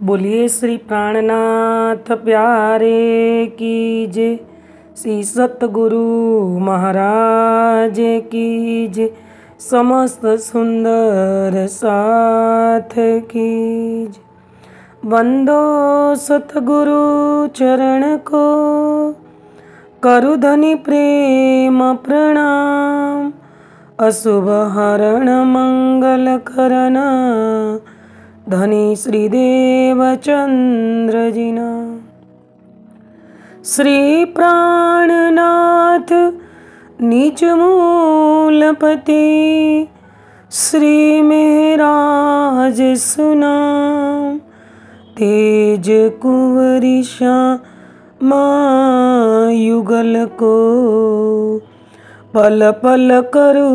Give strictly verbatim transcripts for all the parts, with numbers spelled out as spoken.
बोलिए श्री प्राणनाथ प्यारे की जय। श्री सतगुरु महाराज की जय। समस्त सुंदर साथ की जय। वंदो सतगुरु चरण को, करु धनि प्रेम प्रणाम। अशुभ हरण मंगल करना, धनी श्रीदेव चंद्र जिना। श्री प्राणनाथ नीच मूलपति, श्री मेहराज सुनाम। तेज कुंवरी श्यामा युगल को, पल पल करूं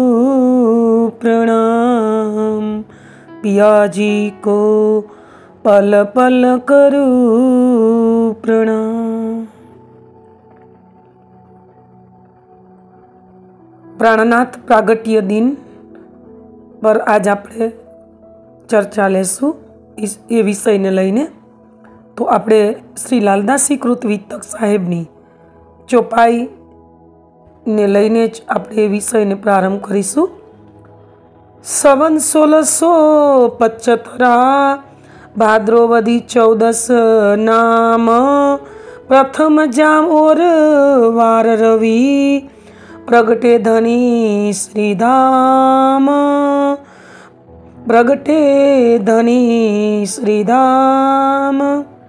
प्रणाम। पिया जी को पल पल करूं प्रणाम। प्राणनाथ प्रागट्य दिन पर आज आपणे चर्चा लेशुं इस ए विषय ने लईने। तो आपणे श्री लालदासी कृत वितक साहेबनी चौपाई ने लईने ज आपणे विषय ने प्रारंभ करीशुं। सवन सोलह सौ पचहत्तरा भाद्रवदी चौदस नाम, प्रथम जाम और वार रवि। प्रगटे धनी श्रीधाम, प्रगटे धनी श्रीधाम।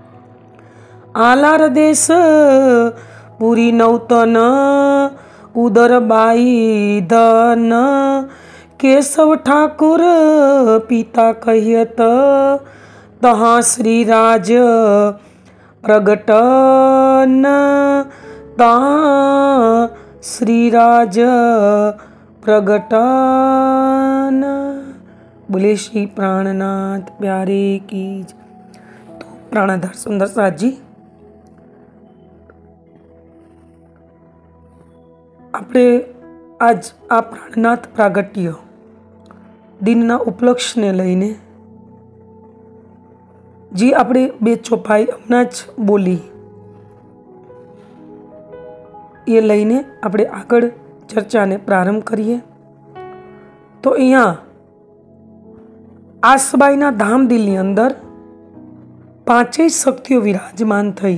आलार देश पुरी नौतन, उदर बाई धन। केशव ठाकुर पिता कहियत, तहाँ श्रीराज प्रगटन। तहाँ श्रीराज प्रगटन। बोले श्री प्राणनाथ प्यारे की। तो प्राणाधार सुंदर साथ जी આપણે આજ આ પ્રાણનાથ પ્રાગટ્ય દિનના ઉપલક્ષને લઈને જે આપણે બે ચોપાઈ હમણાં જ બોલી એ લઈને આપણે આગળ ચર્ચાને પ્રારંભ કરીએ। તો અહીંયા આસબાઈના ધામદિલની અંદર પાંચેય શક્તિઓ વિરાજમાન થઈ।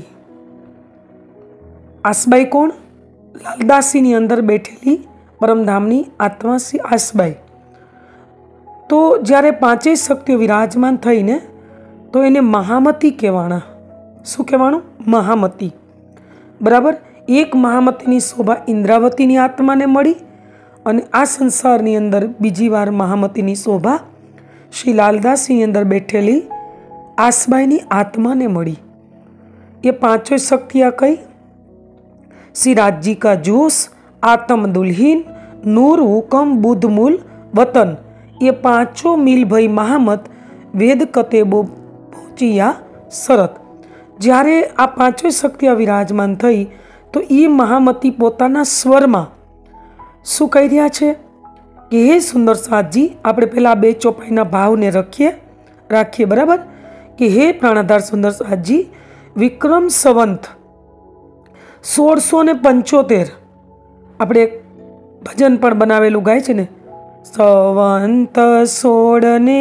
આસબાઈ કોણ? लालदासी अंदर बैठेली परमधामनी आत्मा श्री आसबाई। तो ज्यारे पांचे शक्तिओ विराजमान थई ने तो एने महामती कहेवाना। शुं कहेवानुं? महामती। बराबर। एक महामतीनी शोभा इंद्रावतीनी आत्माने मळी अने आ संसारनी अंदर बीजी वार महामतीनी शोभा श्री लालदासी अंदर बैठेली आसबाईनी आत्माने मळी। ये पांचों शक्तियां कई? श्री राज्य का जोश, आत्म दुल्हीन, नूर हुकम, बुद्ध मूल, वतन। ये पांचों मिल भई महामत वेद कतेबो पहुंचिया शरत। ज्यारे आ पांचों शक्तियां विराजमान थई तो ये महामती पोताना स्वर में शुं कही रह्या छे कि हे सुंदर साथ जी, आपणे पहेला बे चौपाईना भावने रखीए राखीए। बराबर। कि हे प्राणाधार सुंदर साथ जी, विक्रम संवत सोल सौ ने पंचोतेर આપણે એક ભજન પણ બનાવેલું ગાય છે ને, સંવંત સોળ ને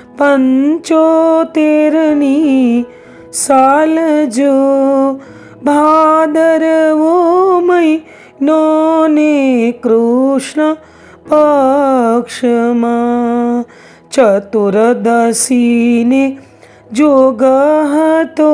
પંચોતેરની સાલ જો ભાદરવો મહિનો ને કૃષ્ણ પક્ષમાં ચતુર્દશી ને જોગ હતો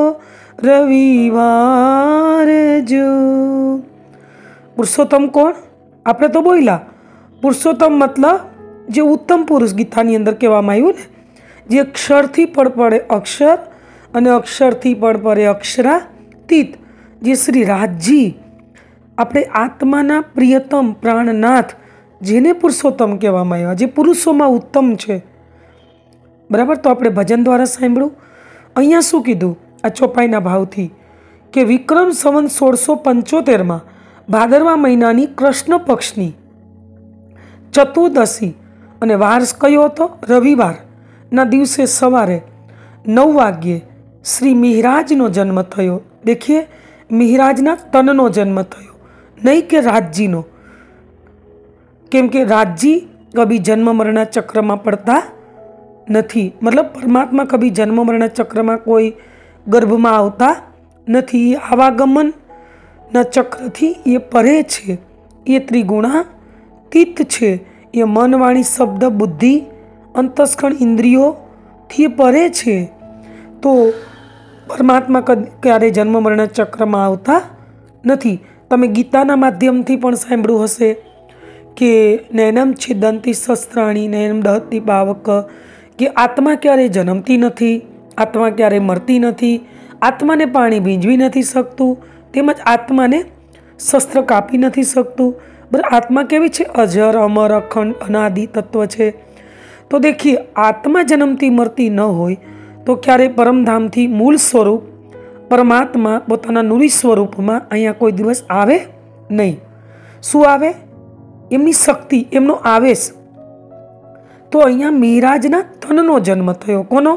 रविवार जो। पुरुषोत्तम कौन? आपणे तो बोला पुरुषोत्तम मतलब जो उत्तम पुरुष गीतानी अंदर कहेवामां आव्युं ने, जे अक्षरथी पण पड़े अक्षर अने अक्षरथी पण पड़े अक्षरातीत, जे श्री राजी आपणे आत्माना प्रियतम प्राणनाथ जेने पुरुषोत्तम कहेवामां आव्या, जे पुरुषोमां उत्तम छे। बराबर। तो आपणे भजन द्वारा सांभळ्युं। अहींया शुं कीधुं आ चौपाईना भावथी के विक्रम संवत सोल सौ पंचोतेर में भादरवा महीनानी कृष्ण पक्षनी चतुर्दशी અને વાર કયો હતો? રવિવાર ના દિવસે સવારે નવ વાગ્યે श्री मिहिराजनो जन्म थयो। देखिए, मिहिराजना तननो जन्म थयो, नहीं कि राजजीनो, केम के राजजी कभी जन्म मरण चक्र में पड़ता नहीं। मतलब परमात्मा कभी जन्म मरण चक्र में कोई गर्भ में आवता नहीं। आवागमन न चक्र थी ये परे छे, ये त्रिगुणातीत छे। ये मन वाणी शब्द बुद्धि अंतस्करण इंद्रियों थी परे छे। तो परमात्मा क्यारे जन्म मरण चक्र में आवता नहीं। तमे गीताना माध्यमथी पण सांभळ्युं हशे कि नैनम छिदंती शस्त्राणी नैनम दहती पावक, कि आत्मा क्यारे जन्मती नहीं, आत्मा क्यारे मरती नहीं, आत्मा ने पाणी भींजवी नहीं सकतुं, तेमज आत्मा ने शस्त्र कापी नहीं सकतुं। बराबर, आत्मा केवी छे? अजर अमर अखंड अनादि तत्व छे। तो देखिए, आत्मा जन्मती मरती न होय तो क्यारे परमधाम थी मूल स्वरूप परमात्मा पोताना नुरी स्वरूप में अहींया कोई दिवस आवे नहीं। शुं आवे? एमनी शक्ति, एमनो आवेश। तो अहींया मिहिराजना तननो जन्म थयो। कोनो?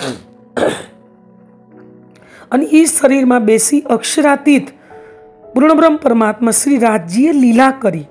अने ई शरीर में बेसी अक्षरातीत पूर्णब्रह्म परमात्मा श्री राजीए लीला करी।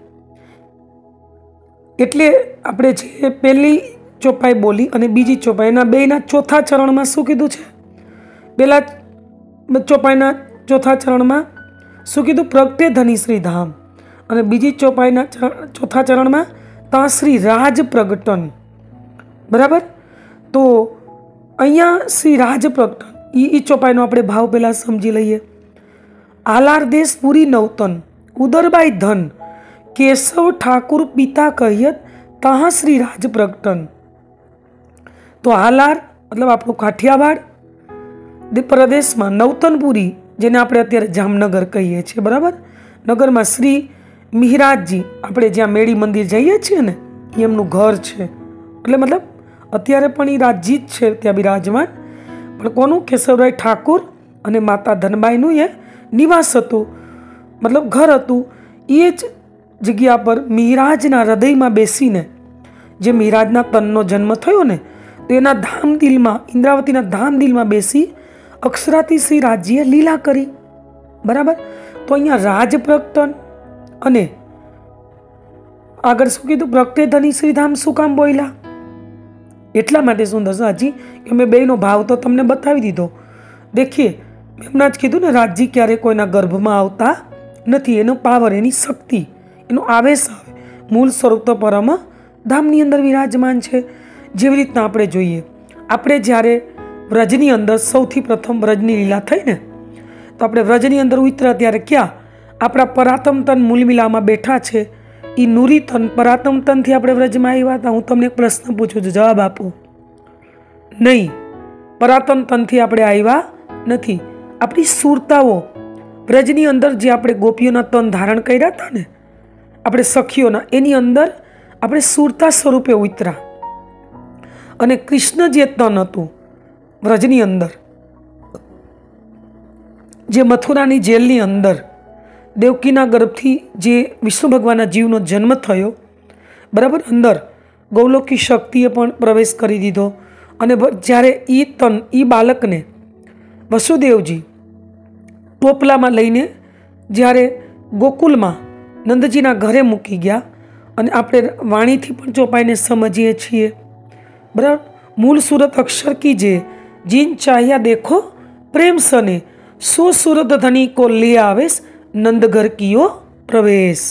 एटले आपणे जे पहेली चौपाई बोली अने बीजी चौपाई बेना चौथा चरण में शुं कीधुं छे? पहेला चौपाईना चौथा चरण में शुं कीधुं? प्रगटे धनी श्री धाम। अने बीजी चौपाईना चौथा चरण में ता श्री राज प्रगटन। बराबर। तो अहींया श्री राज प्रगटन ई चौपाईनो आपणे भाव पहेला समजी लईए। आलार देश पूरी नौतन उदरबाई धन केशव ठाकुर पिता कहियत तहाँ श्री राज प्रगटन। तो आलार मतलब आपणो काठियावाड़ प्रदेश में नौतनपुरी, जेने आपणे अत्यारे जामनगर कहीए छीए, बराबर, नगर में श्री मिहिराजजी आपणे ज्यां मेड़ी मंदिर जईए छीए ने एमनुं घर छे। એટલે मतलब अत्यारे पण ई राजजी ज छे त्यां बिराजमान। पण कोनुं? केशवराय ठाकुर अने माता धनबाईनुं ए निवास हतुं, मतलब घर हतुं। ए ज जग्या पर मिहिराजना हृदय में बेसीने जे मिहिराजना तननो जन्म थयो ने तो एना धाम दिल में, इंद्रावतीना धाम दिल में बेसी अक्षराती श्री राजीए लीला करी। बराबर। तो अहींया राज प्रगटन अने आगळ शुं कीधुं? प्रगटे धनी श्रीधाम शुं काम बोल्या? એટલા માટે સુંદર સાજી કે મેં બેનો ભાવ તો તમને બતાવી દીધો। देखिए, મેં હમણાં જ કીધું ને, રાજજી ક્યારે કોઈના ગર્ભમાં આવતા નથી। એનો પાવર, એની શક્તિ, એનો આવેશ આવે। મૂળ સ્વરૂપ તો પરમ ધામની અંદર વિરાજમાન છે। જેવી રીતના આપણે જોઈએ, આપણે જ્યારે વ્રજની અંદર સૌથી પ્રથમ વ્રજની લીલા થઈ ને, તો આપણે વ્રજની અંદર ઉતર્યા ત્યારે ક્યાં આપણા પરાતમ તન મૂલમિલામાં બેઠા છે। ई नूरी तन परातम तन थी आपणे व्रजमां आव्या हता। हूँ तमने एक प्रश्न पूछूं छुं, जवाब आपो। नहीं, परातम तन थी आपणे आव्या नथी। आपणी सुरताओ व्रजनी अंदर जे आपणे गोपीओना तन धारण कर्या हता ने, आपणे सखीओना, एनी अंदर आपणे सुरता स्वरूपे उतरा। अने कृष्ण जे तन हतुं व्रजनी अंदर, जे मथुरानी जेलनी अंदर देवकीना गर्भथी जे विष्णु भगवानना जीवनो जन्म थयो, बराबर, अंदर गौलोकी शक्तिए पण प्रवेश करी दीधो। अने ज्यारे ई तन ई बालकने वसुदेवजी टोपलामां लईने ज्यारे गोकुलमां नंदजीना घरे मूकी गया, अने आपणे वाणीथी पण चौपाईने समजीए छीए। बराबर। मूल सूरत अक्षर कीजे जिन चाहिया देखो प्रेम सने, सो सूरत धनी को ले आवेश नंदघर कियो प्रवेश।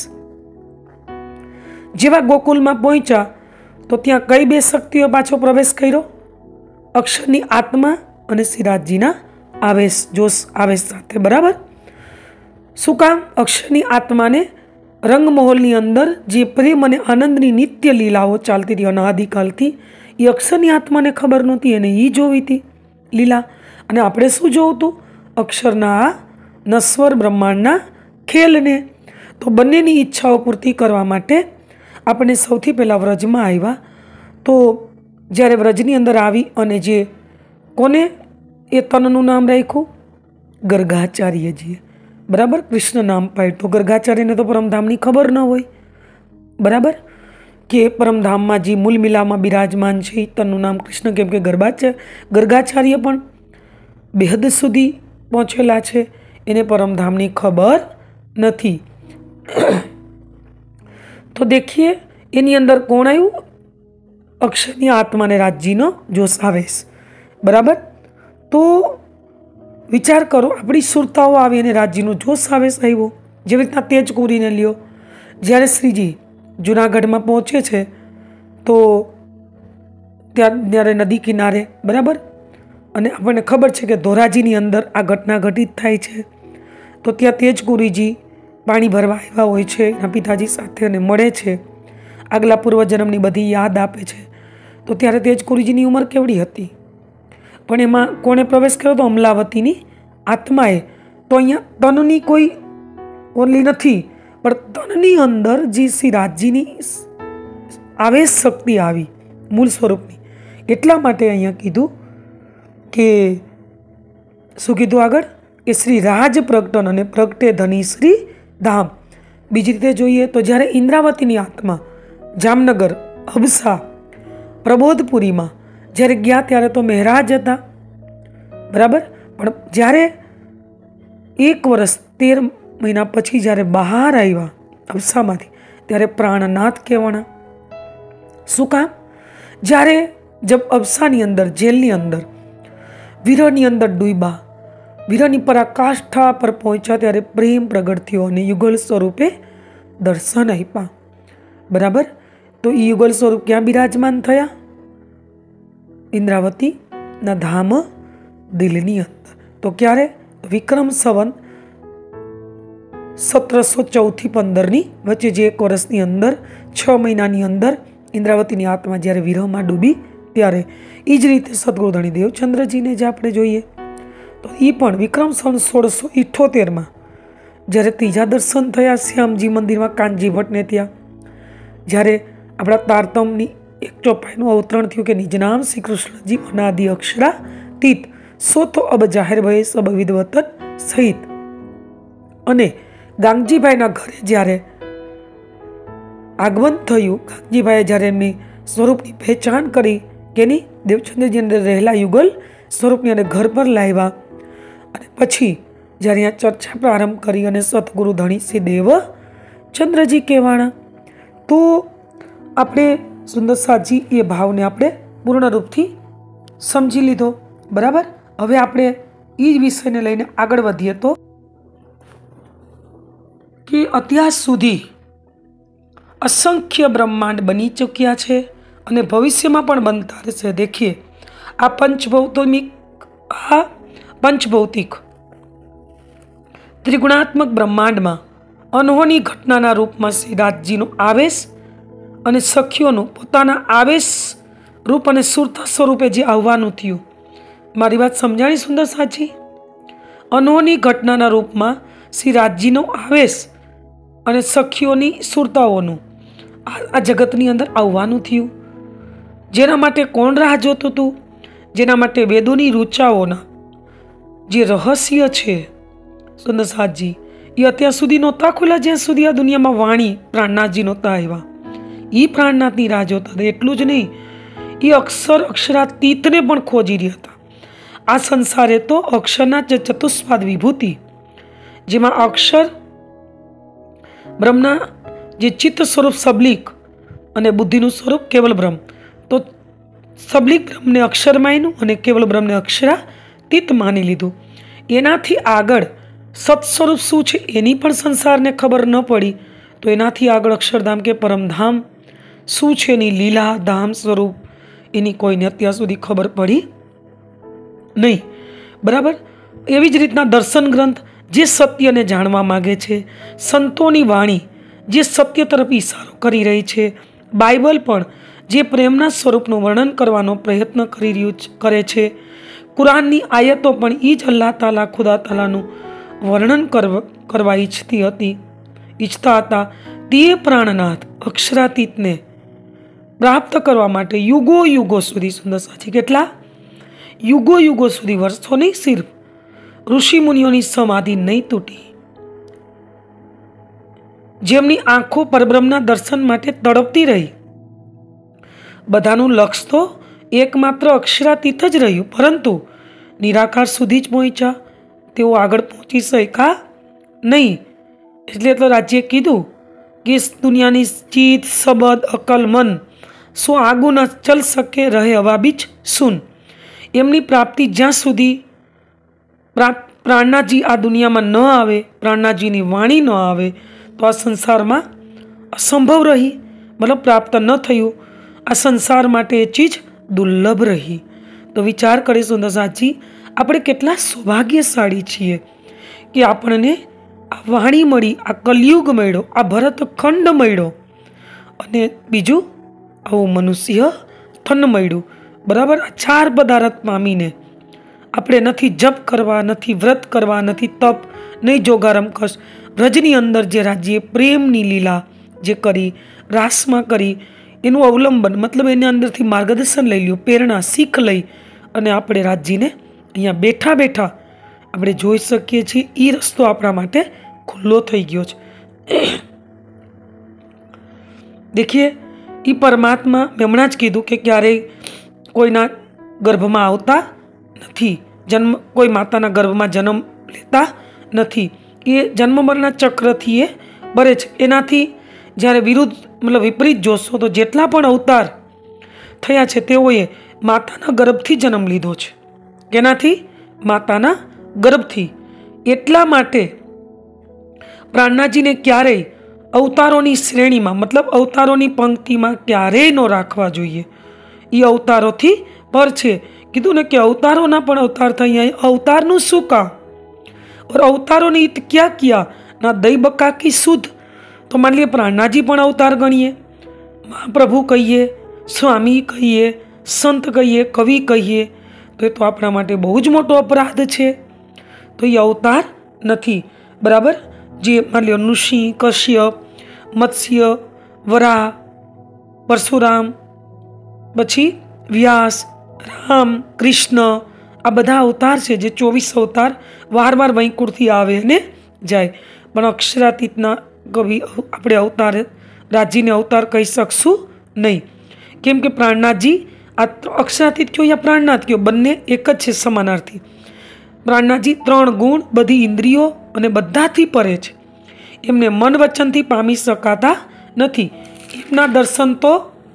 जेवा गोकुल में पहुंचा तो त्या कई बे शक्तिओ पाछो प्रवेश कर्यो? अक्षरनी आत्मा अने श्रीराजजीना आवेश, जोश आवेश साथे। बराबर। शुं काम? अक्षरनी आत्मा ने रंगमहलनी अंदर जे प्रेम अने आनंदनी नित्य लीलाओ चालती रही अनादिकालथी, ए अक्षरनी आत्मा ने खबर नहोती, एने ई जोवी थी लीला। अने आपणे शुं जोवुं हतुं? अक्षरना नश्वर ब्रह्मांडना खेल ने। तो बंनेनी इच्छाओ पूर्ति करवा माटे आपणे सौथी पहला व्रजमां आव्या। तो ज्यारे व्रजनी अंदर आवी अने जे कोने ए तननुं नाम राख्युं? गर्गाचार्यजीए। बराबर। कृष्ण नाम पाड्युं। तो गर्गाचार्यने तो परमधामनी खबर न होय, बराबर, के परमधाममां जे मूलमिलामां बिराजमान छे तननुं नाम कृष्ण, केम के गर्गाचार्य गर्गाचार्य पण બેહદ સુધી પહોંચેલા છે એને પરમધામની ખબર નથી। તો દેખીએ એની અંદર કોણ આવ્યું? અક્ષરની આત્માને રાજજીનો જોશ આવેશ। બરાબર, તો વિચાર કરો, આપણી સુરતાઓ આવી અને રાજજીનો જોશ આવેશ આવ્યો। જેવી રીતના તેજ કુરીને લ્યો, જ્યારે શ્રીજી જુનાગઢમાં પહોંચે છે તો ત્યાં ત્યારે નદી કિનારે, બરાબર, અને આપણને ખબર છે કે ધોરાજીની અંદર આ ઘટના ઘટિત થાય છે। તો ત્યાં તેજકુરીજી પાણી ભરવા આવ્યા હોય છે એના પિતાજી સાથે અને મળે છે, આગલા પૂર્વજન્મની બધી યાદ આપે છે। તો ત્યારે તેજકુરીજીની ઉંમર કેવડી હતી? પણ એમાં કોણે પ્રવેશ કર્યો તો? અમલાવતીની આત્માએ। તો અહીંયા તનની કોઈ ઓલી નથી, પણ તનની અંદર જે શ્રી રાજજીની આવેશ શક્તિ આવી મૂળ સ્વરૂપની, એટલા માટે અહીંયા કીધું કે શું કીધું આગળ? કે શ્રી રાજ પ્રગટન અને પ્રગટે ધની શ્રી ધામ। બીજી રીતે જોઈએ તો જ્યારે ઇન્દ્રાવતીની આત્મા જામનગર, અબસા, પ્રબોધપુરીમાં જ્યારે ગયા ત્યારે તો મહારાજ હતા, બરાબર, પણ જ્યારે એક વર્ષ તેર મહિના પછી જ્યારે બહાર આવ્યા અબસામાંથી ત્યારે પ્રાણનાથ કહેવાના। શું કામ? જ્યારે જબ અબસાની અંદર, જેલની અંદર, વિરહની અંદર ડૂબા, વિરહની પરાકાષ્ઠા પર પહોંચ્યા ત્યારે પ્રેમ પ્રગટ થયો અને યુગલ સ્વરૂપે દર્શન આપ્યા। બરાબર, તો એ યુગલ સ્વરૂપ ક્યાં બિરાજમાન થયા? ઇન્દ્રાવતીના ધામ દિલની અંદર। તો ક્યારે? વિક્રમ સંવત સત્રસો ચૌદથી પંદરની વચ્ચે જે એક વર્ષની અંદર છ મહિનાની અંદર ઇન્દ્રાવતીની આત્મા જ્યારે વિરહમાં ડૂબી ત્યારે એ જ રીતે સદગુરુ ધણી દેવચંદ્રજીને જ આપણે જોઈએ તો એ પણ વિક્રમ સંવત સોળસો ઇઠ્ઠોતેરમાં જ્યારે ત્રીજા દર્શન થયા શ્યામજી મંદિરમાં કાનજી ભટ્ટને ત્યાં, જ્યારે આપણા તારતમની એક ચોપાઈનું અવતરણ થયું કે નિજ નામ શ્રી કૃષ્ણજી અનાદિ અક્ષરાતીત સોતો અબ જાહેર ભય સબ વિદવતન સહિત, અને ગાંગજીભાઈના ઘરે જ્યારે આગમન થયું, ગાંગજીભાઈએ જ્યારે એમની સ્વરૂપની પહેચાન કરી કે નહીં દેવચંદ્રજી અંદર રહેલા યુગલ સ્વરૂપની અને ઘર પર લાવ્યા, અને પછી જ્યારે અહીંયા ચર્ચા પ્રારંભ કરી અને સતગુરુ ધણી શ્રી દેવચંદ્રજી કહેવાના, તો આપણે સુંદરસાજી એ ભાવને આપણે પૂર્ણ રૂપથી સમજી લીધો। બરાબર, હવે આપણે એ જ વિષયને લઈને આગળ વધીએ તો કે અત્યાર સુધી અસંખ્ય બ્રહ્માંડ બની ચૂક્યા છે અને ભવિષ્યમાં પણ બનતા રહેશે। દેખીએ આ પંચભૌતિક આ પંચભૌતિક ત્રિગુણાત્મક બ્રહ્માંડમાં અનહોની ઘટનાના રૂપમાં શ્રી રાજજીનો આવેશ અને સખીઓનું પોતાના આવેશ રૂપ અને સુરતા સ્વરૂપે જે આવવાનું થયું, મારી વાત સમજાણી સુંદર સાચી? અનહોની ઘટનાના રૂપમાં શ્રી રાજજીનો આવેશ અને સખીઓની સુરતાઓનું આ જગતની અંદર આવવાનું થયું, જેના માટે કોણ રાહ જોતું હતું? જેના માટે વેદોની રૂચાઓના જે રહસ્ય છે સુંદરસાજી એ અત્યાર સુધી નહોતા ખુલ્યા, જ્યાં સુધી આ દુનિયામાં વાણી પ્રાણનાથજી નહોતા આવ્યા। એ પ્રાણનાથની રાહ જોતા હતા। એટલું જ નહીં, એ અક્ષર અક્ષરાતીતને પણ ખોજી રહ્યા હતા। આ સંસારે તો અક્ષરના જ ચતુષ્પાદ વિભૂતિ, જેમાં અક્ષર બ્રહ્મના જે ચિત્ત સ્વરૂપ સબલિક અને બુદ્ધિનું સ્વરૂપ કેવલ બ્રહ્મ, તો સબલિક બ્રહ્મને અક્ષર માન્યું અને કેવલ બ્રહ્મને અક્ષરાતીત માની લીધું। એનાથી આગળ સત્સ્વરૂપ શું છે એની પણ સંસારને ખબર ન પડી, તો એનાથી આગળ અક્ષરધામ કે પરમધામ શું છે એની લીલા ધામ સ્વરૂપ એની કોઈને અત્યાર સુધી ખબર પડી નહીં। બરાબર, એવી જ રીતના દર્શન ગ્રંથ જે સત્યને જાણવા માગે છે, સંતોની વાણી જે સત્ય તરફ ઇશારો કરી રહી છે, બાઇબલ પણ જે પ્રેમના સ્વરૂપનું વર્ણન કરવાનો પ્રયત્ન કરી રહ્યું કરે છે, કુરાનની આયતો પણ એ જ અલ્લાહ તાલા ખુદા તાલાનું વર્ણન કરવા ઈચ્છતી હતી ઈચ્છતા હતા તે પ્રાણનાથ અક્ષરાતીતને પ્રાપ્ત કરવા માટે યુગો યુગો સુધી સુંદર સાચી કેટલા યુગો યુગો સુધી વર્ષો નહીં, સિર્ફ ઋષિ મુનિઓની સમાધિ નહીં તૂટી, જેમની આંખો પરબ્રહ્મના દર્શન માટે તડપતી રહી। બધાનું લક્ષ્ય તો એકમાત્ર અક્ષરાતીત જ રહ્યું, પરંતુ નિરાકાર સુધી જ પહોંચ્યા, તેઓ આગળ પહોંચી શક્યા નહીં. એટલે તો રાજ્યે કીધું કે દુનિયાની ચિત્ત શબ્દ અકલ મન સો આગું ન ચલ શકે રહે હવા બીચ સુન. એમની પ્રાપ્તિ જ્યાં સુધી પ્રાણનાથજી આ દુનિયામાં ન આવે, પ્રાણનાથજીની વાણી ન આવે, તો આ સંસારમાં અસંભવ રહી, મતલબ પ્રાપ્ત ન થયું. આ સંસાર માટે એ ચીજ દુર્લભ રહી. તો વિચાર કરીશું દશાજી, આપણે કેટલા સૌભાગ્યશાળી છીએ કે આપણને આ વાણી મળી, આ કલયુગ મળ્યો, આ ભરતખંડ મળ્યો, અને બીજું આવું મનુષ્ય થન મળ્યું. બરાબર, આ ચાર પદાર્થ પામીને આપણે નથી જપ કરવા, નથી વ્રત કરવા, નથી તપ, નહીં જોગારમ કશ. વ્રજની અંદર જે રાજ્યે પ્રેમની લીલા જે કરી, રાસમાં કરી, એનું અવલંબન મતલબ એના અંદરથી માર્ગદર્શન લઈ લ્યું, પ્રેરણા શીખ લઈ અને આપણે રાજ્યને અહીંયા બેઠા બેઠા આપણે જોઈ શકીએ છીએ. એ રસ્તો આપણા માટે ખુલ્લો થઈ ગયો છે. દેખીએ, એ પરમાત્મા મેં હમણાં જ કીધું કે ક્યારેય કોઈના ગર્ભમાં આવતા નથી, જન્મ કોઈ માતાના ગર્ભમાં જન્મ લેતા નથી. એ જન્મ મરણના ચક્રથી એ બરે છે. એનાથી જ્યારે વિરુદ્ધ મતલબ વિપરીત જોશો તો જેટલા પણ અવતાર થયા છે તેઓએ માતાના ગર્ભથી જન્મ લીધો છે. કેનાથી? માતાના ગર્ભથી. એટલા માટે પ્રાણનાથજીને ક્યારેય અવતારોની શ્રેણીમાં મતલબ અવતારોની પંક્તિમાં ક્યારેય ન રાખવા જોઈએ. એ અવતારોથી પર છે. કીધું ને કે અવતારોના પણ અવતાર થઈ. અવતારનું શું કામ? और अवतारों ने क्या किया ना दई बका की शुद्ध. तो मान लीजिए प्राणनाथजी पण अवतार गणिए, महाप्रभु कहिए, स्वामी कहिए, संत कहिए, कवि कहिए, तो ये तो अपना माटे बहु ज मोटो अपराध है. तो ये अवतार नहीं. बराबर. जे मान लो ऋषि, कश्यप, मत्स्य, वराह, परशुराम, पछी व्यास, राम, कृष्ण, आ बधा अवतार है जे चौवीस अवतार वार वार वैकुंठथी आवे ने जाए. पण अक्षरातीतना कवि अपने अवतार राज्य अवतार कही शकशुं नहीं. केम के प्राणनाथजी आ अक्षरातीत क्यों या प्राणनाथ क्यों बंने एक ज छे, समानार्थी. प्राणनाथजी त्रण गुण, बधी इंद्रियों अने बधाथी परे छे. एमने मन वचनथी पामी शकाता नथी. एमना दर्शन तो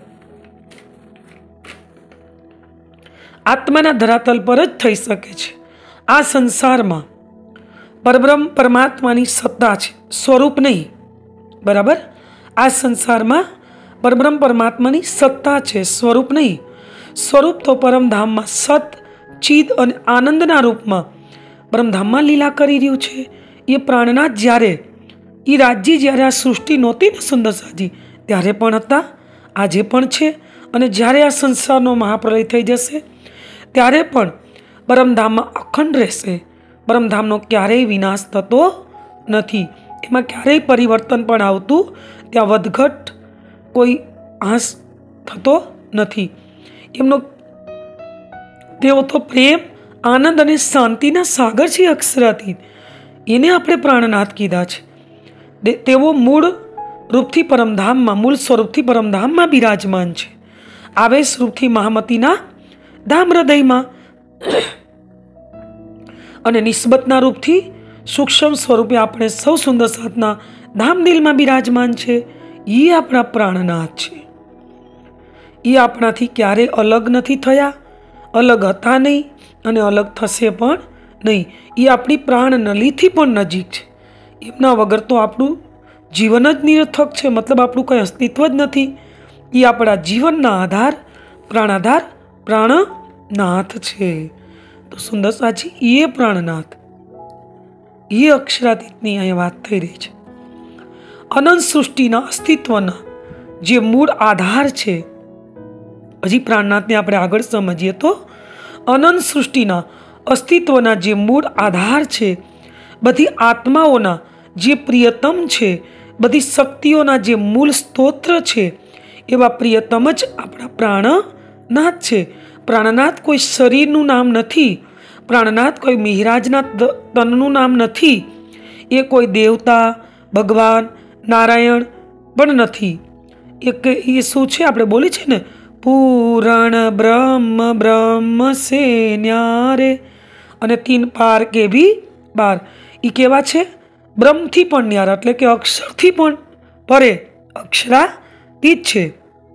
आत्माना धरातल पर ज थई शके छे. आ संसारमा परब्रह्म परमात्मानी सत्ता छे, स्वरूप नहीं. बराबर. आ संसारमा परब्रह्म परमात्मानी सत्ता छे, स्वरूप नहीं. स्वरूप तो परमधाममां सत, चिद अने आनंदना रूपमां परमधाममां लीला करी रह्युं छे. ये प्राणनाथ ज्यारे ई राज्य ज्यारे आ सृष्टि नहोती ने सुंदरसाजी त्यारे पण हता, आजे पण छे, अने ज्यारे आ संसारनो महाप्रलय थई जशे त्यारे पण परमधाममां अखंड रहेशे. परमधामनो क्यारेय विनाश थतो नथी. एमां क्यारेय परिवर्तन पण आवतुं त्यां वधघट कोई हास थतो नथी. एमनो तेओ तो प्रेम, आनंद अने शांतिना सागर छे. अक्षरातीत एने आपणे प्राणनाथ कीधा छे. तेओ मूळ रूपथी परमधाममां, मूळ स्वरूपथी परमधाममां बिराजमान छे. आवेश रूपथी महामतीना धाम हृदयमां अने निस्बतना रूपथी सूक्ष्म स्वरूपे आपणे सौ सुंदर साधना धाम दिलमां बिराजमान छे. ये आपणा प्राणनाथ छे. ये आपणाथी क्यारे अलग नथी थया, अलग हता नहीं अने अलग थशे पण नहीं. ये आपणी प्राणनलीथी पण नजीक छे. एमना वगर तो आपणुं जीवन ज निरर्थक छे, मतलब आपणुं कंई अस्तित्व ज नथी. ये आपणा जीवनना आधार प्राणाधार प्राणनाथ छे. तो सुंदर साची ये प्राणनाथ, ये अक्षरातीतनी अहीं वात थई रही छे. अनंत सृष्टिना अस्तित्वना जे मूळ आधार छे. हजी प्राणनाथने आपणे आगळ समजीए तो अनंत सृष्टिना अस्तित्वना जे मूळ आधार छे, बधी आत्माओना जे प्रियतम छे, बधी शक्तिओना जे मूळ स्तोत्र छे, एवा प्रियतम ज आपणा प्राणनाथ छे. प्राणनाथ कोई शरीरનું નામ નથી. प्राणनाथ कोई મિહિરાજના તનનું નામ નથી. એ કોઈ દેવતા, ભગવાન, નારાયણ પણ નથી. એક એ શું છે આપણે બોલી છે ને, પૂરણ બ્રહ્મ બ્રહ્મ સે ન્યારે અને તીન પાર કે બી બાર એ કેવા છે? બ્રહ્મથી પણ ન્યારા, એટલે કે અક્ષરથી પણ પરે, અક્ષરાતીત છે.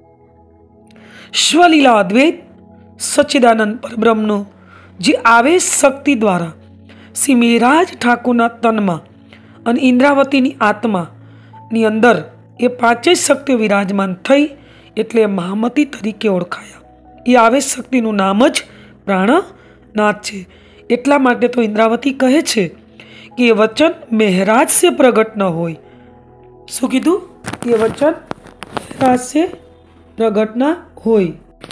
સ્વલીલા અદ્વૈત સચ્ચિદાનંદ પરબ્રહ્મનો જે આવેશ શક્તિ દ્વારા શ્રી મેઘરાજ ઠાકોરના તનમાં અને ઇન્દ્રાવતીની આત્માની અંદર એ પાંચેય શક્તિઓ વિરાજમાન થઈ એટલે મહામતી તરીકે ઓળખાયા. એ આવેશ શક્તિનું નામ જ પ્રાણનાથ છે. એટલા માટે તો ઇન્દ્રાવતી કહે છે કે એ વચન મહેરાજ સે પ્રગટ ન હોય. શું કીધું? એ વચન મહેરાજ સે પ્રગટ ના હોય.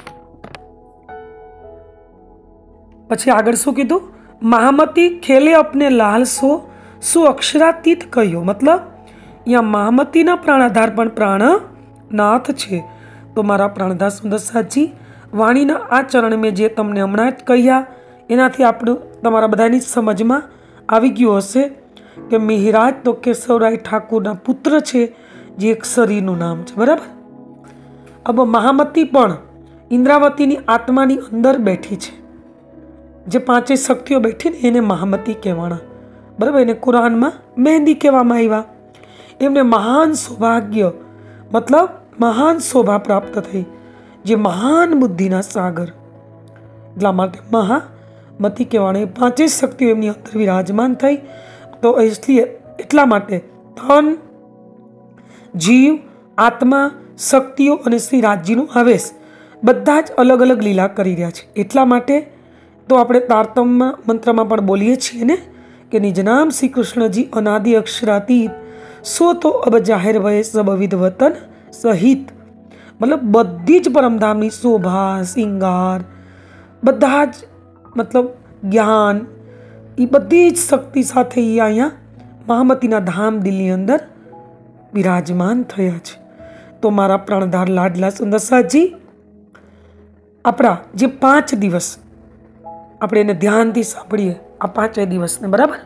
પછી આગળ શું કીધું? મહામતી ખેલે અપને લાલ સો શું અક્ષરાતીત કહ્યો. મતલબ અહીંયા મહામતીના પ્રાણાધાર પણ પ્રાણનાથ છે. તો મારા પ્રાણધાર સુંદર સાજી વાણીના આ ચરણ મેં જે તમને હમણાં જ કહ્યા એનાથી આપણું તમારા બધાની સમજમાં આવી ગયું હશે કે મિહિરાજ તો કેશવરાય ઠાકુરના પુત્ર છે, જે એક શરીરનું નામ છે. બરાબર. अब મહામતી પણ ઇન્દ્રાવતીની આત્માની અંદર બેઠી છે. જે પાંચેય શક્તિઓ બેઠી ને એને મહામતી કહેવાના. બરાબર. એને કુરાનમાં મહેંદી કહેવામાં આવ્યા. એમને મહાન સૌભાગ્ય મતલબ મહાન શોભા પ્રાપ્ત થઈ, જે મહાન બુદ્ધિના સાગર. એટલા માટે મહામતી કહેવાના. એ પાંચેય શક્તિઓ એમની અંદર વિરાજમાન થઈ. તો એટલા માટે ધન, જીવ, આત્મા, શક્તિઓ અને શ્રી રાજજીનું આવેશ બધા જ અલગ અલગ લીલા કરી રહ્યા છે. એટલા માટે તો આપણે તારતમ્ય મંત્રમાં પણ બોલીએ છીએ ને કે નિજ નામ શ્રી કૃષ્ણજી અનાદિ અક્ષરાતીત સો તો અબ જાહેર વયે સબ વિધ વતન સહિત. મતલબ બધી જ પરમધામની શોભા, શિંગાર, બધા જ મતલબ જ્ઞાન, એ બધી જ શક્તિ સાથે એ અહીંયા મહામતીના ધામ દિલની અંદર વિરાજમાન થયા છે. તો મારા પ્રાણધાર લાડલા સુંદર સાજી આપણા જે પાંચ દિવસ આપણે એને ધ્યાનથી સાંભળીએ આ પાંચેય દિવસને. બરાબર.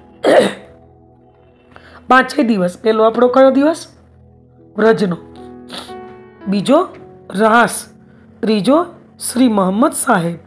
પાંચેય દિવસ પેલો આપણો કયો દિવસ? વ્રજનો. બીજો રાસ. ત્રીજો શ્રી મોહમ્મદ સાહેબ.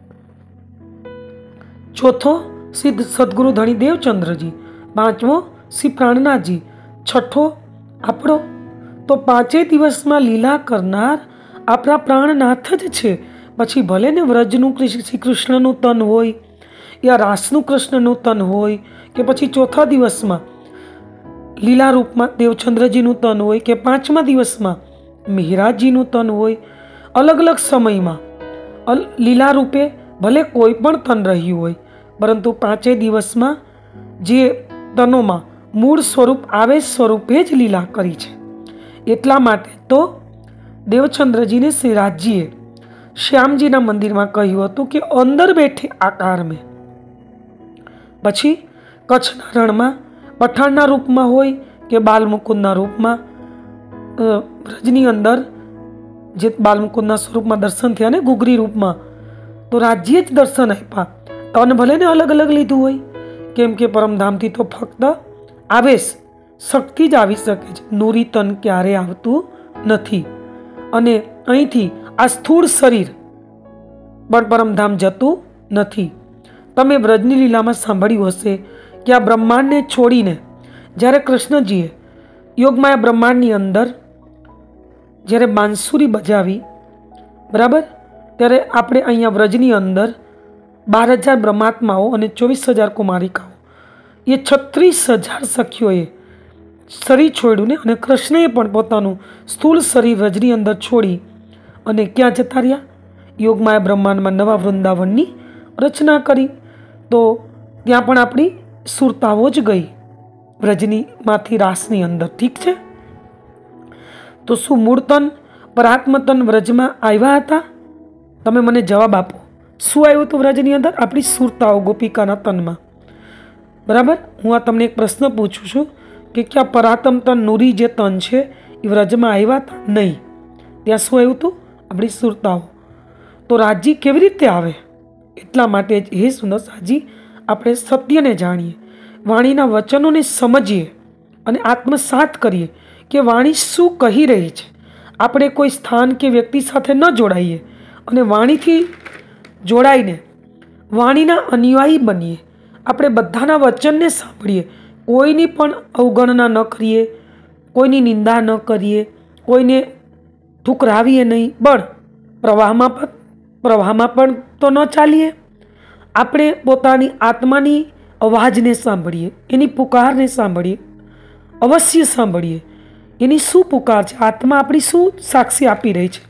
ચોથો સિદ્ધ સદગુરુ ધણી દેવચંદ્રજી. પાંચમો શ્રી પ્રાણનાથજી. છઠ્ઠો આપણો. તો પાંચેય દિવસમાં લીલા કરનાર આપણા પ્રાણનાથ જ છે. પછી ભલે ને વ્રજનું શ્રી કૃષ્ણનું તન હોય, યા રાસનું કૃષ્ણનું તન હોય, કે પછી ચોથા દિવસમાં લીલા રૂપમાં દેવચંદ્રજીનું તન હોય, કે પાંચમા દિવસમાં મિહિરાજજીનું તન હોય. અલગ અલગ સમયમાં લીલા રૂપે ભલે કોઈ પણ તન રહ્યું હોય, પરંતુ પાંચેય દિવસમાં જે તનોમાં મૂળ સ્વરૂપ આવેશ સ્વરૂપે જ લીલા કરી છે. એટલા માટે તો દેવચંદ્રજીને શ્રીરાજજીએ શ્યામજીના મંદિરમાં કહ્યું હતું કે અંદર બેઠે આકાર મેં. પછી કચ્છના રણમાં પઠાણના રૂપમાં હોય કે બાલમુકુંદના રૂપમાં વ્રજની અંદર જે બાલમુકુંદના સ્વરૂપમાં દર્શન થયા ને ગુગરી રૂપમાં, તો રાજ્યે જ દર્શન આપ્યા. તન ભલે ને અલગ અલગ લીધું હોય, કેમ કે પરમધામથી તો ફક્ત આવેશ શક્તિ જ આવી શકે છે. નૂરી તન ક્યારે આવતું નથી. અને અહીંથી આ સ્થૂળ શરીર પણ પરમધામ જતું નથી. તમે વ્રજની લીલામાં સાંભળ્યું હશે કે આ બ્રહ્માંડને છોડીને જ્યારે કૃષ્ણજીએ યોગમાયા બ્રહ્માંડની અંદર જ્યારે બાંસુરી બજાવી, બરાબર, ત્યારે આપણે અહીંયા વ્રજની અંદર બાર હજાર બ્રહ્માત્માઓ અને ચોવીસ હજાર કુમારિકાઓ એ છત્રીસ હજાર સખીઓએ શરીર છોડ્યું ને, અને કૃષ્ણએ પણ પોતાનું સ્થૂળ શરીર વ્રજની અંદર છોડી અને ક્યાં જતા રહ્યા? યોગમાયા બ્રહ્માંડમાં નવા વૃંદાવનની રચના કરી. તો ત્યાં પણ આપણી સુરતાઓ જ ગઈ વ્રજનીમાંથી રાસની અંદર. ઠીક છે. તો શું મૂળ તન પરાત્મતન વ્રજમાં આવ્યા હતા? તમે મને જવાબ આપો. શું આવ્યું હતું વ્રજની અંદર? આપણી સુરતાઓ ગોપિકાના તનમાં. બરાબર. હું આ તમને એક પ્રશ્ન પૂછું છું કે ક્યાં પરાત્મ તન નૂરી જે તન છે એ વ્રજમાં આવ્યા હતા? નહીં. ત્યાં શું આવ્યું હતું? આપણી સુરતાઓ. તો રાજજી કેવી રીતે આવે? એટલા માટે જ હે સુંદર સાજી આપણે સત્યને જાણીએ, વાણીના વચનોને સમજીએ અને આત્મસાત કરીએ કે વાણી શું કહી રહી છે. આપણે કોઈ સ્થાન કે વ્યક્તિ સાથે ન જોડાઈએ અને વાણીથી જોડાઈને વાણીના અનુયાયી બનીએ, આપણે બધાના વચનને સાંભળીએ, કોઈની પણ અવગણના ન કરીએ, કોઈની નિંદા ન કરીએ, કોઈને ઠુકરાવીએ નહીં, પણ પ્રવાહમાં પણ પ્રવાહમાં પણ તો ન ચાલીએ. આપણે પોતાની આત્માની અવાજને સાંભળીએ, એની પુકારને સાંભળીએ, અવશ્ય સાંભળીએ. એની શું પુકાર છે? આત્મા આપણી શું સાક્ષી આપી રહી છે?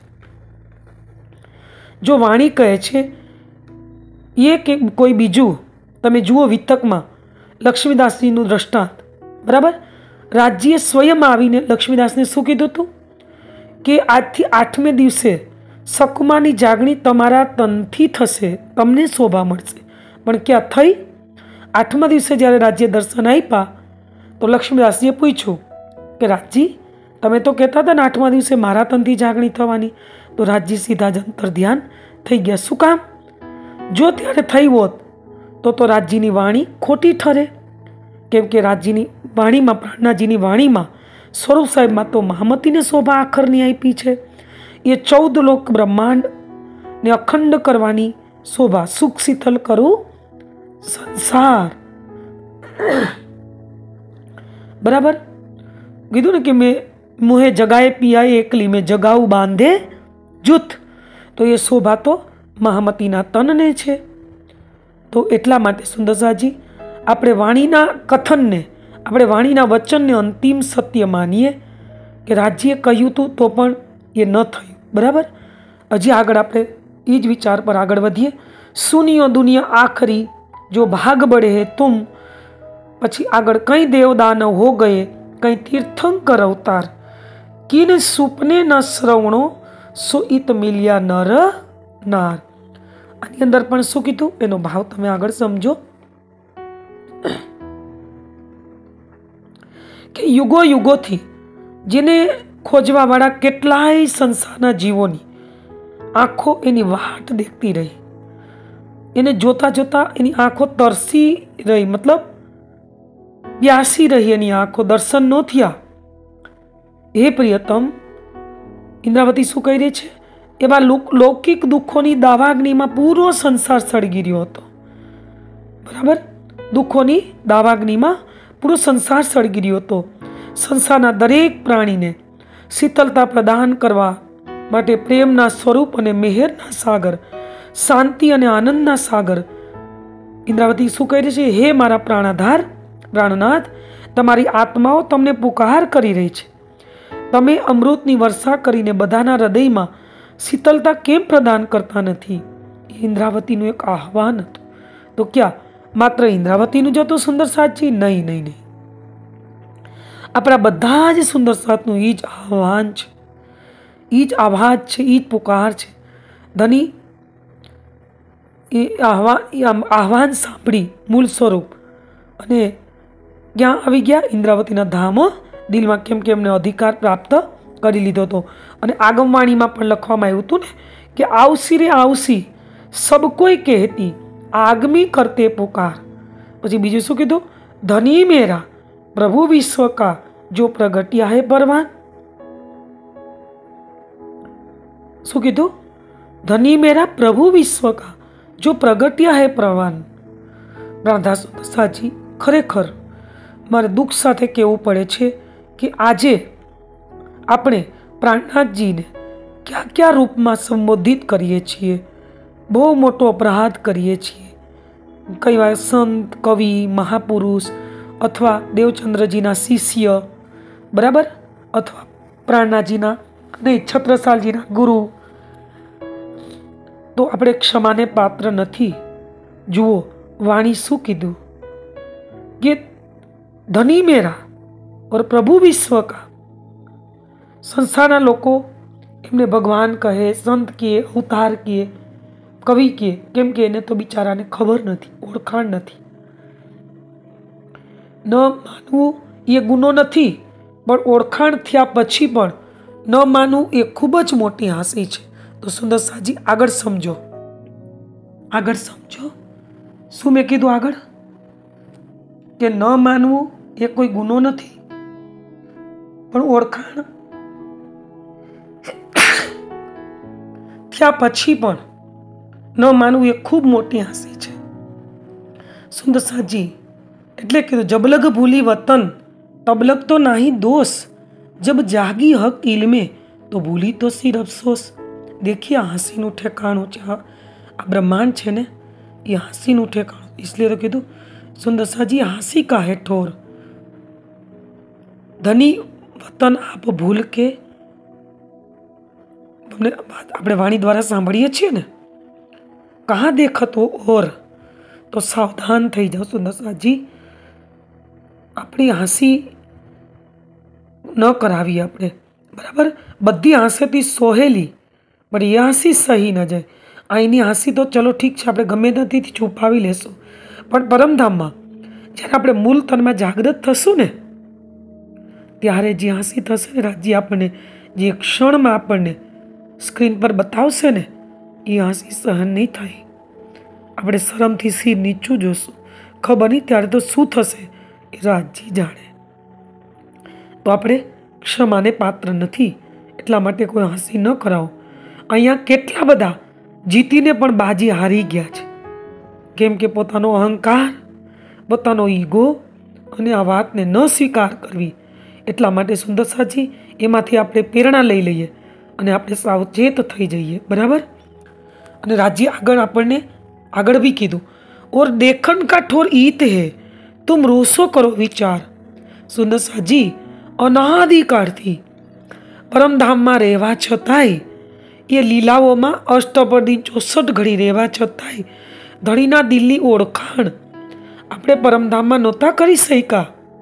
જો વાણી કહે છે એ કે કોઈ બીજું, તમે જુઓ વિતકમાં લક્ષ્મીદાસજીનું દ્રષ્ટાંત, બરાબર. રાજ્યે સ્વયં આવીને લક્ષ્મીદાસને શું કીધું હતું કે આજથી આઠમે દિવસે સકુમાની જાગણી તમારા તનથી થશે, તમને શોભા મળશે. પણ ક્યાં થઈ? આઠમા દિવસે જ્યારે રાજ્ય દર્શન આપ્યા તો લક્ષ્મીદાસજીએ પૂછ્યું કે રાજજી, તમે તો કહેતા હતા ને આઠમા દિવસે મારા તનથી જાગણી થવાની. તો રાજજી સીધા જ અંતર ધ્યાન થઈ ગયા. શું કામ? જો ત્યારે થઈ હોત તો તો રાજજીની વાણી ખોટી ઠરે, કેમ કે રાજજીની વાણીમાં, પ્રાણનાજીની વાણીમાં સ્વરૂપ સાહેબમાં તો મહામતીને શોભા આખરની આપી છે. એ ચૌદ લોક બ્રહ્માંડને અખંડ કરવાની શોભા, સુખ શીતલ કરું સંસાર. બરાબર કીધું ને કે મેં મુહે જગાએ પિયાએ એકલી, મેં જગાવું બાંધે જૂથ. તો એ શોભા તો મહામતીના તનને છે. તો એટલા માટે સુંદરસાજી, આપણે વાણીના કથનને, આપણે વાણીના વચનને અંતિમ સત્ય માનીએ કે રાજ્યે કહ્યું હતું તો પણ એ ન થયું. બરાબર. હજી આગળ આપણે એ જ વિચાર પર આગળ વધીએ. સુનિયો દુનિયા આખરી જો ભાગ બળે હે તુમ. પછી આગળ કંઈ દેવદાનવ હો ગયે, કંઈ તીર્થંકર અવતાર, કિન સુપને ન શ્રવણો સુઈત મિલ્યા નર નાર. આની અંદર પણ શું કીધું એનો ભાવ તમે આગળ સમજો કે યુગો યુગોથી જેને ખોજવા વાળા કેટલાય સંસારના જીવોની આંખો એની વાટ દેખતી રહી, એને જોતા જોતા એની આંખો તરસી રહી, મતલબ પ્યાસી રહી, એની આંખો દર્શન ન થયા. હે પ્રિયતમ, ઇન્દ્રાવતી શું કહી રહી છે? એવા લૌકિક દુઃખોની દાવાગ્નિમાં પૂરો સંસાર સળગી રહ્યો હતો. બરાબર. દુઃખોની દાવાગ્નિમાં પૂરો સંસાર સળગી રહ્યો હતો. સંસારના દરેક પ્રાણીને શીતળતા પ્રદાન કરવા માટે પ્રેમના સ્વરૂપ અને મેહેરના સાગર, શાંતિ અને આનંદના સાગર ઇન્દ્રાવતી શું કહી રહી છે? હે મારા પ્રાણાધાર, પ્રાણનાથ, તમારી આત્માઓ તમને પુકાર કરી રહી છે. તમે અમૃતની વર્ષા કરીને બધાના હૃદયમાં શીતળતા કેમ પ્રદાન કરતા નથી? ઇન્દ્રાવતીનું એક આહ્વાન હતું. તો ક્યાં માત્ર ઇન્દ્રાવતીનું જ હતું સુંદર સાચી? નહીં નહીં નહીં આપણા બધા જ સુંદર સાથનું એ જ આહ્વાન છે, એ જ આવાજ છે, એ જ પુકાર છે. ધની એ આહ્વાન આહ્વાન સાંભળી મૂળ સ્વરૂપ અને ક્યાં આવી ગયા? ઇન્દ્રાવતીના ધામ દિલમાં, કેમ કે એમને અધિકાર પ્રાપ્ત કરી લીધો હતો. અને આગમવાણીમાં પણ લખવામાં આવ્યું હતું ને કે આવસી રે આવસી સબ કોઈ કહેતી, આગમી કરતે પુકાર. પછી બીજું શું કીધું? ધની મેરા પ્રભુ વિશ્વ કા જો પ્રગટ્યા હે પરવાન. શું કીધું? ધની મેરા પ્રભુ વિશ્વ કા જો પ્રગટ્યા હે પરવાન. રાધા સાજી, ખરેખર મારે દુઃખ સાથે કહેવું પડે છે કે આજે આપણે પ્રાણનાથજીને કયા કયા રૂપમાં સંબોધિત કરીએ છીએ. બહુ મોટો અપરાધ કરીએ છીએ. કઈ વાર સંત, કવિ, મહાપુરુષ અથવા દેવચંદ્રજીના શિષ્ય, બરાબર, અથવા પ્રાણનાથજીના નહીં છત્રસાલજીના ગુરુ, તો આપણે ક્ષમાને પાત્ર નથી. જુઓ વાણી શું કીધું કે ધની મેરા और પ્રભુ વિશ્વ કા. સંસારના લોકો એમને ભગવાન કહે, સંત કહે, અવતાર કહે, કવિ કહે, કેમ કે એને તો બિચારાને ખબર નથી, ઓળખાણ નથી. ન માનવું એ ગુનો નથી, પણ ઓળખાણ થયા પછી પણ ન માનવું એ ખૂબ જ મોટી હાંસી છે. તો સુંદર સાજી આગળ સમજો, આગળ સમજો શું મેં કીધું આગળ? કે ન માનવું એ કોઈ ગુનો નથી, પણ ઓળખાણ થયા પછી પણ ન માનવું એ ખૂબ મોટી હાંસી છે। સુંદર સાજી એટલે કીધું જબલગ ભૂલી વતન તબલગ તો નાહી દોષ જબ જાગી હક ઇલ્મે તો ભૂલી તો સિર અફસોસ। देखिए હાંસીનું ઠેકાણું છે, આ બ્રહ્માંડ છે ને એ હાંસીનું ઠેકાણું, इसलिए तो કીધું સુંદર સાજી હાંસી કા હે ઠોર ધની વતન આપ ભૂલ કે। તમને આપણે વાણી દ્વારા સાંભળીએ છીએ ને, કહાં દેખતો ઓર, તો સાવધાન થઈ જાઓ સુંદર સાજી, આપણી હાંસી ન કરાવી આપણે, બરાબર। બધી હાંસેથી સોહેલી પણ એ હાંસી સહી ન જાય। અહીંની હાંસી તો ચલો ઠીક છે, આપણે ગમે ત્યાંથી છુપાવી લેશું, પણ પરમધામમાં જ્યારે આપણે મૂળ તનમાં જાગૃત થશું ને ત્યારે જે હાંસી થશે ને રાજ્ય આપણને જે ક્ષણમાં આપણને સ્ક્રીન પર બતાવશે ને એ હાંસી સહન નહીં થાય। આપણે શરમથી સિર નીચું જોશું, ખબર નહીં ત્યારે તો શું થશે એ રાજજી જાણે। તો આપણે ક્ષમાને પાત્ર નથી, એટલા માટે કોઈ હાંસી ન કરાવો। અહીંયા કેટલા બધા જીતીને પણ બાજી હારી ગયા છે, કેમ કે પોતાનો અહંકાર, પોતાનો ઈગો અને આ વાતને ન સ્વીકાર કરવી, એટલા માટે સુંદર સાજી એમાંથી આપણે પ્રેરણા લઈ લઈએ અને આપણે સાવચેત થઈ જઈએ, બરાબર। અને રાજ્ય આગળ આપણને આગળ બી કીધું ઓર દેખન કા ઠોર ઈત હે તુમ રોસો કરો વિચાર। સુંદર સાજી અનાદિકાળથી પરમધામમાં રહેવા છતાંય એ લીલાઓમાં અષ્ટપદી ચોસઠ ઘડી રહેવા છતાંય ધણીના દિલની ઓળખાણ આપણે પરમધામમાં નહોતા કરી શક્યા,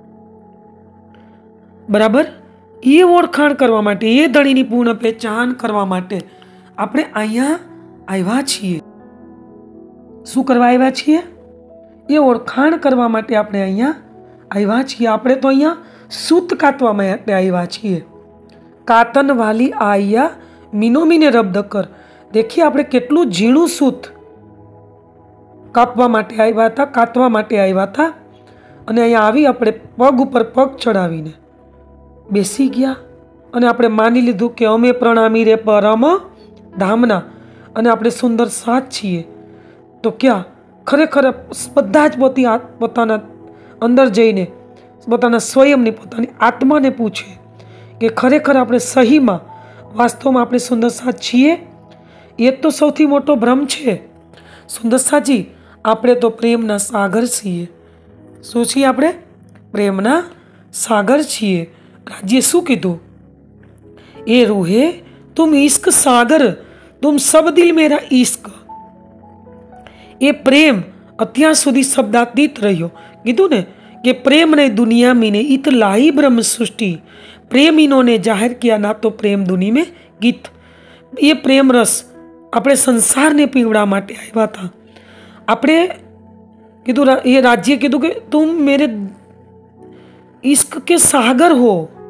બરાબર। એ ઓળખાણ કરવા માટે, એ ધણીની પૂર્ણ પહેચાન કરવા માટે આપણે અહીંયા આવ્યા છીએ। શું કરવા આવ્યા છીએ? એ ઓળખાણ કરવા માટે આપણે અહીંયા આવ્યા છીએ। આપણે તો અહીંયા સૂત કાતવા માટે આવ્યા છીએ। કાતન વાલી આયા મીનો મીને રબ્દ કર। દેખીએ આપણે કેટલું ઝીણું સૂત કાપવા માટે આવ્યા હતા, કાતવા માટે આવ્યા હતા, અને અહીંયા આવી આપણે પગ ઉપર પગ ચડાવીને બેસી ગયા અને આપણે માની લીધું કે અમે પ્રણામી રે પરમ ધામના અને આપણે સુંદર સાથ છીએ। તો ક્યાં ખરેખર બધા જ પોતી પોતાના અંદર જઈને પોતાના સ્વયંની પોતાની આત્માને પૂછે કે ખરેખર આપણે સહીમાં વાસ્તવમાં આપણે સુંદર સાથ છીએ? એ તો સૌથી મોટો ભ્રમ છે। સુંદર સાજી આપણે તો પ્રેમના સાગર છીએ। શું છીએ આપણે? પ્રેમના સાગર છીએ। રાજ્ય શું કીધું? એ રૂહે તુમ ઇશ્ક સાગર તુમ સબ દિલ મેરા ઇશ્ક। એ પ્રેમ અત્યાર સુધી શબ્દાતીત રહ્યો, કીધું ને કે प्रेम ने दुनिया में ने इत लाई ब्रह्म सृष्टि प्रेम इन्होंने जाहिर किया ना तो प्रेम दुनी में गीत। ये प्रेम रस આપણે સંસારને પીવડા માટે આવ્યા હતા। આપણે કીધું એ રાજ્ય કીધું કે તુમ મેરે इश्क के सागर हो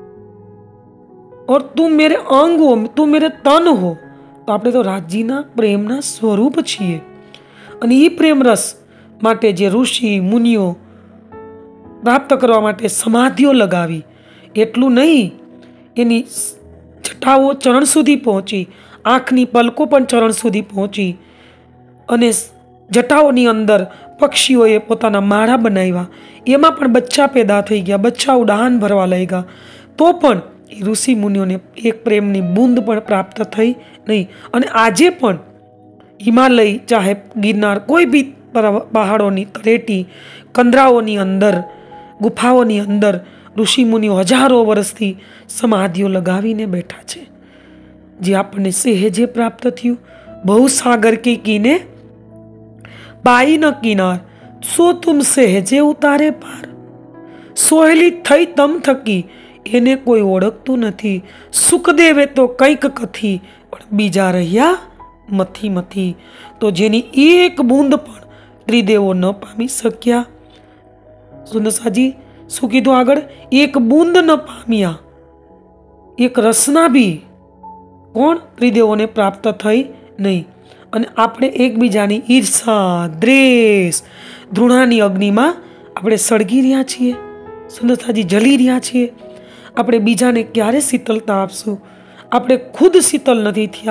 और तुम मेरे अंग हो, तुम मेरे तन हो। तो આપણે તો રાજ્યના પ્રેમના સ્વરૂપ છીએ અને એ પ્રેમ રસ માટે જે ઋષિ મુનિઓ પ્રાપ્ત કરવા માટે સમાધિઓ લગાવી, એટલું નહીં એની જટાઓ ચરણ સુધી પહોંચી, આંખની પલકો પણ ચરણ સુધી પહોંચી અને જટાઓની અંદર પક્ષીઓએ પોતાના માળા બનાવ્યા, એમાં પણ બચ્ચા પેદા થઈ ગયા, બચ્ચા ઉડાન ભરવા લઈ ગયા, તો પણ એ ઋષિ મુનિઓને એક પ્રેમની બૂંદ પણ પ્રાપ્ત થઈ નહીં। અને આજે પણ હિમાલય ચાહે ગિરનાર કોઈ બી પહાડોની તળેટી કંદરાઓની અંદર ગુફાઓની અંદર ઋષિ મુનિઓ હજારો વર્ષથી સમાધિઓ લગાવીને બેઠા છે, જે આપણને સહેજે પ્રાપ્ત થયું। બહુ સાગર કે કીને પાઈ ન કિનાર સો તુમ સહેજે ઉતારે પાર। સોહેલી થઈ તમ થકી એને કોઈ ઓળખતું નથી, સુખદેવે તો કંઈક કથી પણ બીજા રહ્યા મથી મથી। તો જેની એક બૂંદ પણ ત્રિદેવો ન પામી શક્યા। સુંદરસાજી શું કીધું આગળ? એક બૂંદ ન પામ્યા, એક રસના બી કોણ ત્રિદેવોને પ્રાપ્ત થઈ નહીં। અને આપણે એકબીજાની ઈર્ષા, દ્વેષ, ધૃણાની અગ્નિમાં આપણે સળગી રહ્યા છીએ, સુંદરતાજી જલી રહ્યા છીએ। આપણે બીજાને ક્યારે શીતળતા આપશું? આપણે ખુદ શીતલ નથી થયા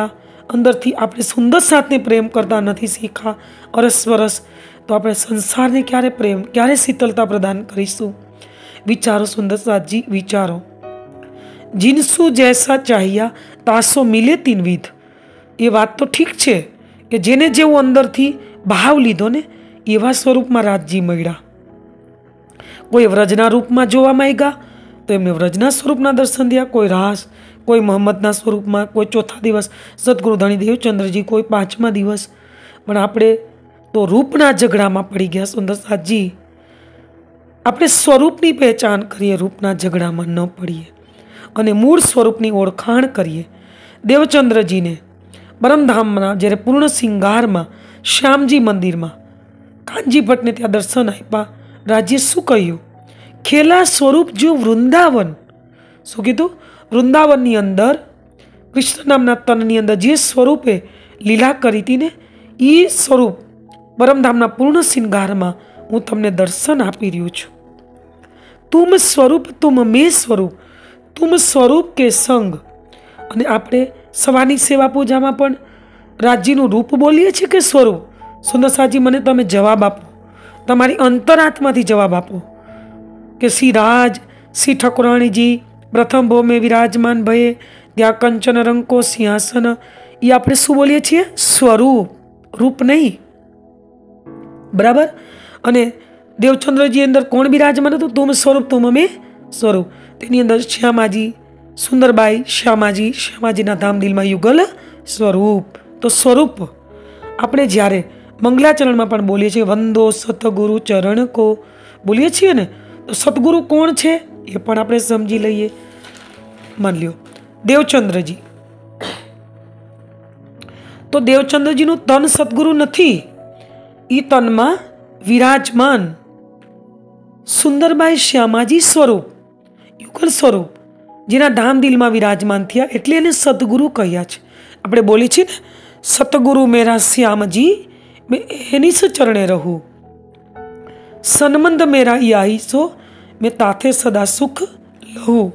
अंदरथी आपणे सुंदर साथने प्रेम करता नथी शीख्या अरस वरस तो आपणे संसारने क्यारे प्रेम क्यारे शीतलता प्रदान करीशुं। विचारो सुंदर साथजी, विचारो। जिनसु जैसा चाहिया तासो मिले तीनविध। ये बात तो ठीक है कि जेने जेवो अंदरथी भाव लीधो ने एवा स्वरूपमां राजजी मळ्या। कोई व्रजना रूपमां जोवा मांग्या तो एमने व्रजना स्वरूपना दर्शन दिया, कोई रास, कोई मोहम्मदना स्वरूपमां, कोई चौथा दिवस सद्गुरु धणी देवचंद्रजी, कोई पांचमा दिवस। पण आपणे तो रूपना झगड़ामां पड़ी गया सुंदर साथजी। आपणे स्वरूपनी पहचान करिए, रूपना झगड़ामां न पड़ीए अने मूळ स्वरूपनी ओळखाण करिए। देवचंद्रजीने परमधामना ज्यारे पूर्ण श्रृंगारमां श्यामजी मंदिरमां कांजी भट्टने त्यां दर्शन आप्या। राज्य शुं कह्युं? खेला स्वरूप जो वृंदावन। शुं कीधुं? वृंदावननी अंदर कृष्ण नामना तननी अंदर जे स्वरूपे लीला करी थी ने ई स्वरूप परमधामना पूर्ण श्रृंगारमां हूँ तमने दर्शन आपी रह्यो छुं। तुम स्वरूप तुम में स्वरूप, तुम स्वरूप के संग। अने आपणे सवारनी सेवा पूजामां पण राज्यनुं रूप बोलीए छीए के स्वरूप? सुंदर साथजी मने तमे जवाब आपो, तमारी अंतरात्माथी जवाब आपो कि श्री राज श्री ठाकुराणी जी प्रथम भो में विराजमान भये त्या कंचन रंग को सिंहासन। ये आपणे शुं बोलीए छीए? स्वरूप, रूप नहीं। बराबर। अने देवचंद्रजी अंदर कोण विराजमान हतुं? तुम स्वरूप तुम में स्वरूप। तेनी अंदर श्यामाजी, सुंदरबाई, श्यामाजी, श्यामाजीना धामदिलमां युगल स्वरूप। तो स्वरूप आपणे ज्यारे मंगलाचरण में पण बोलीए छीए वंदो सतगुरु चरण को बोलीए छीए ने, तो सतगुरु कोण छे ए पण आपणे समजी लईए। मान ल्यो देवचंद्रजी, तो देवचंद्रजीनुं तन सतगुरु नथी, ई तनमा विराजमान सुंदरबाई श्यामाजी स्वरूप, युगल स्वरूप जेना धामदिलमां विराजमान थया एटले एने सतगुरु कह्या छे। आपणे बोली छीए ने सतगुरु मेरा श्यामजी मैं एनी से चरणे रहूं, सनमंद मेरा याही सो मैं ताथे सदा सुख लहूं।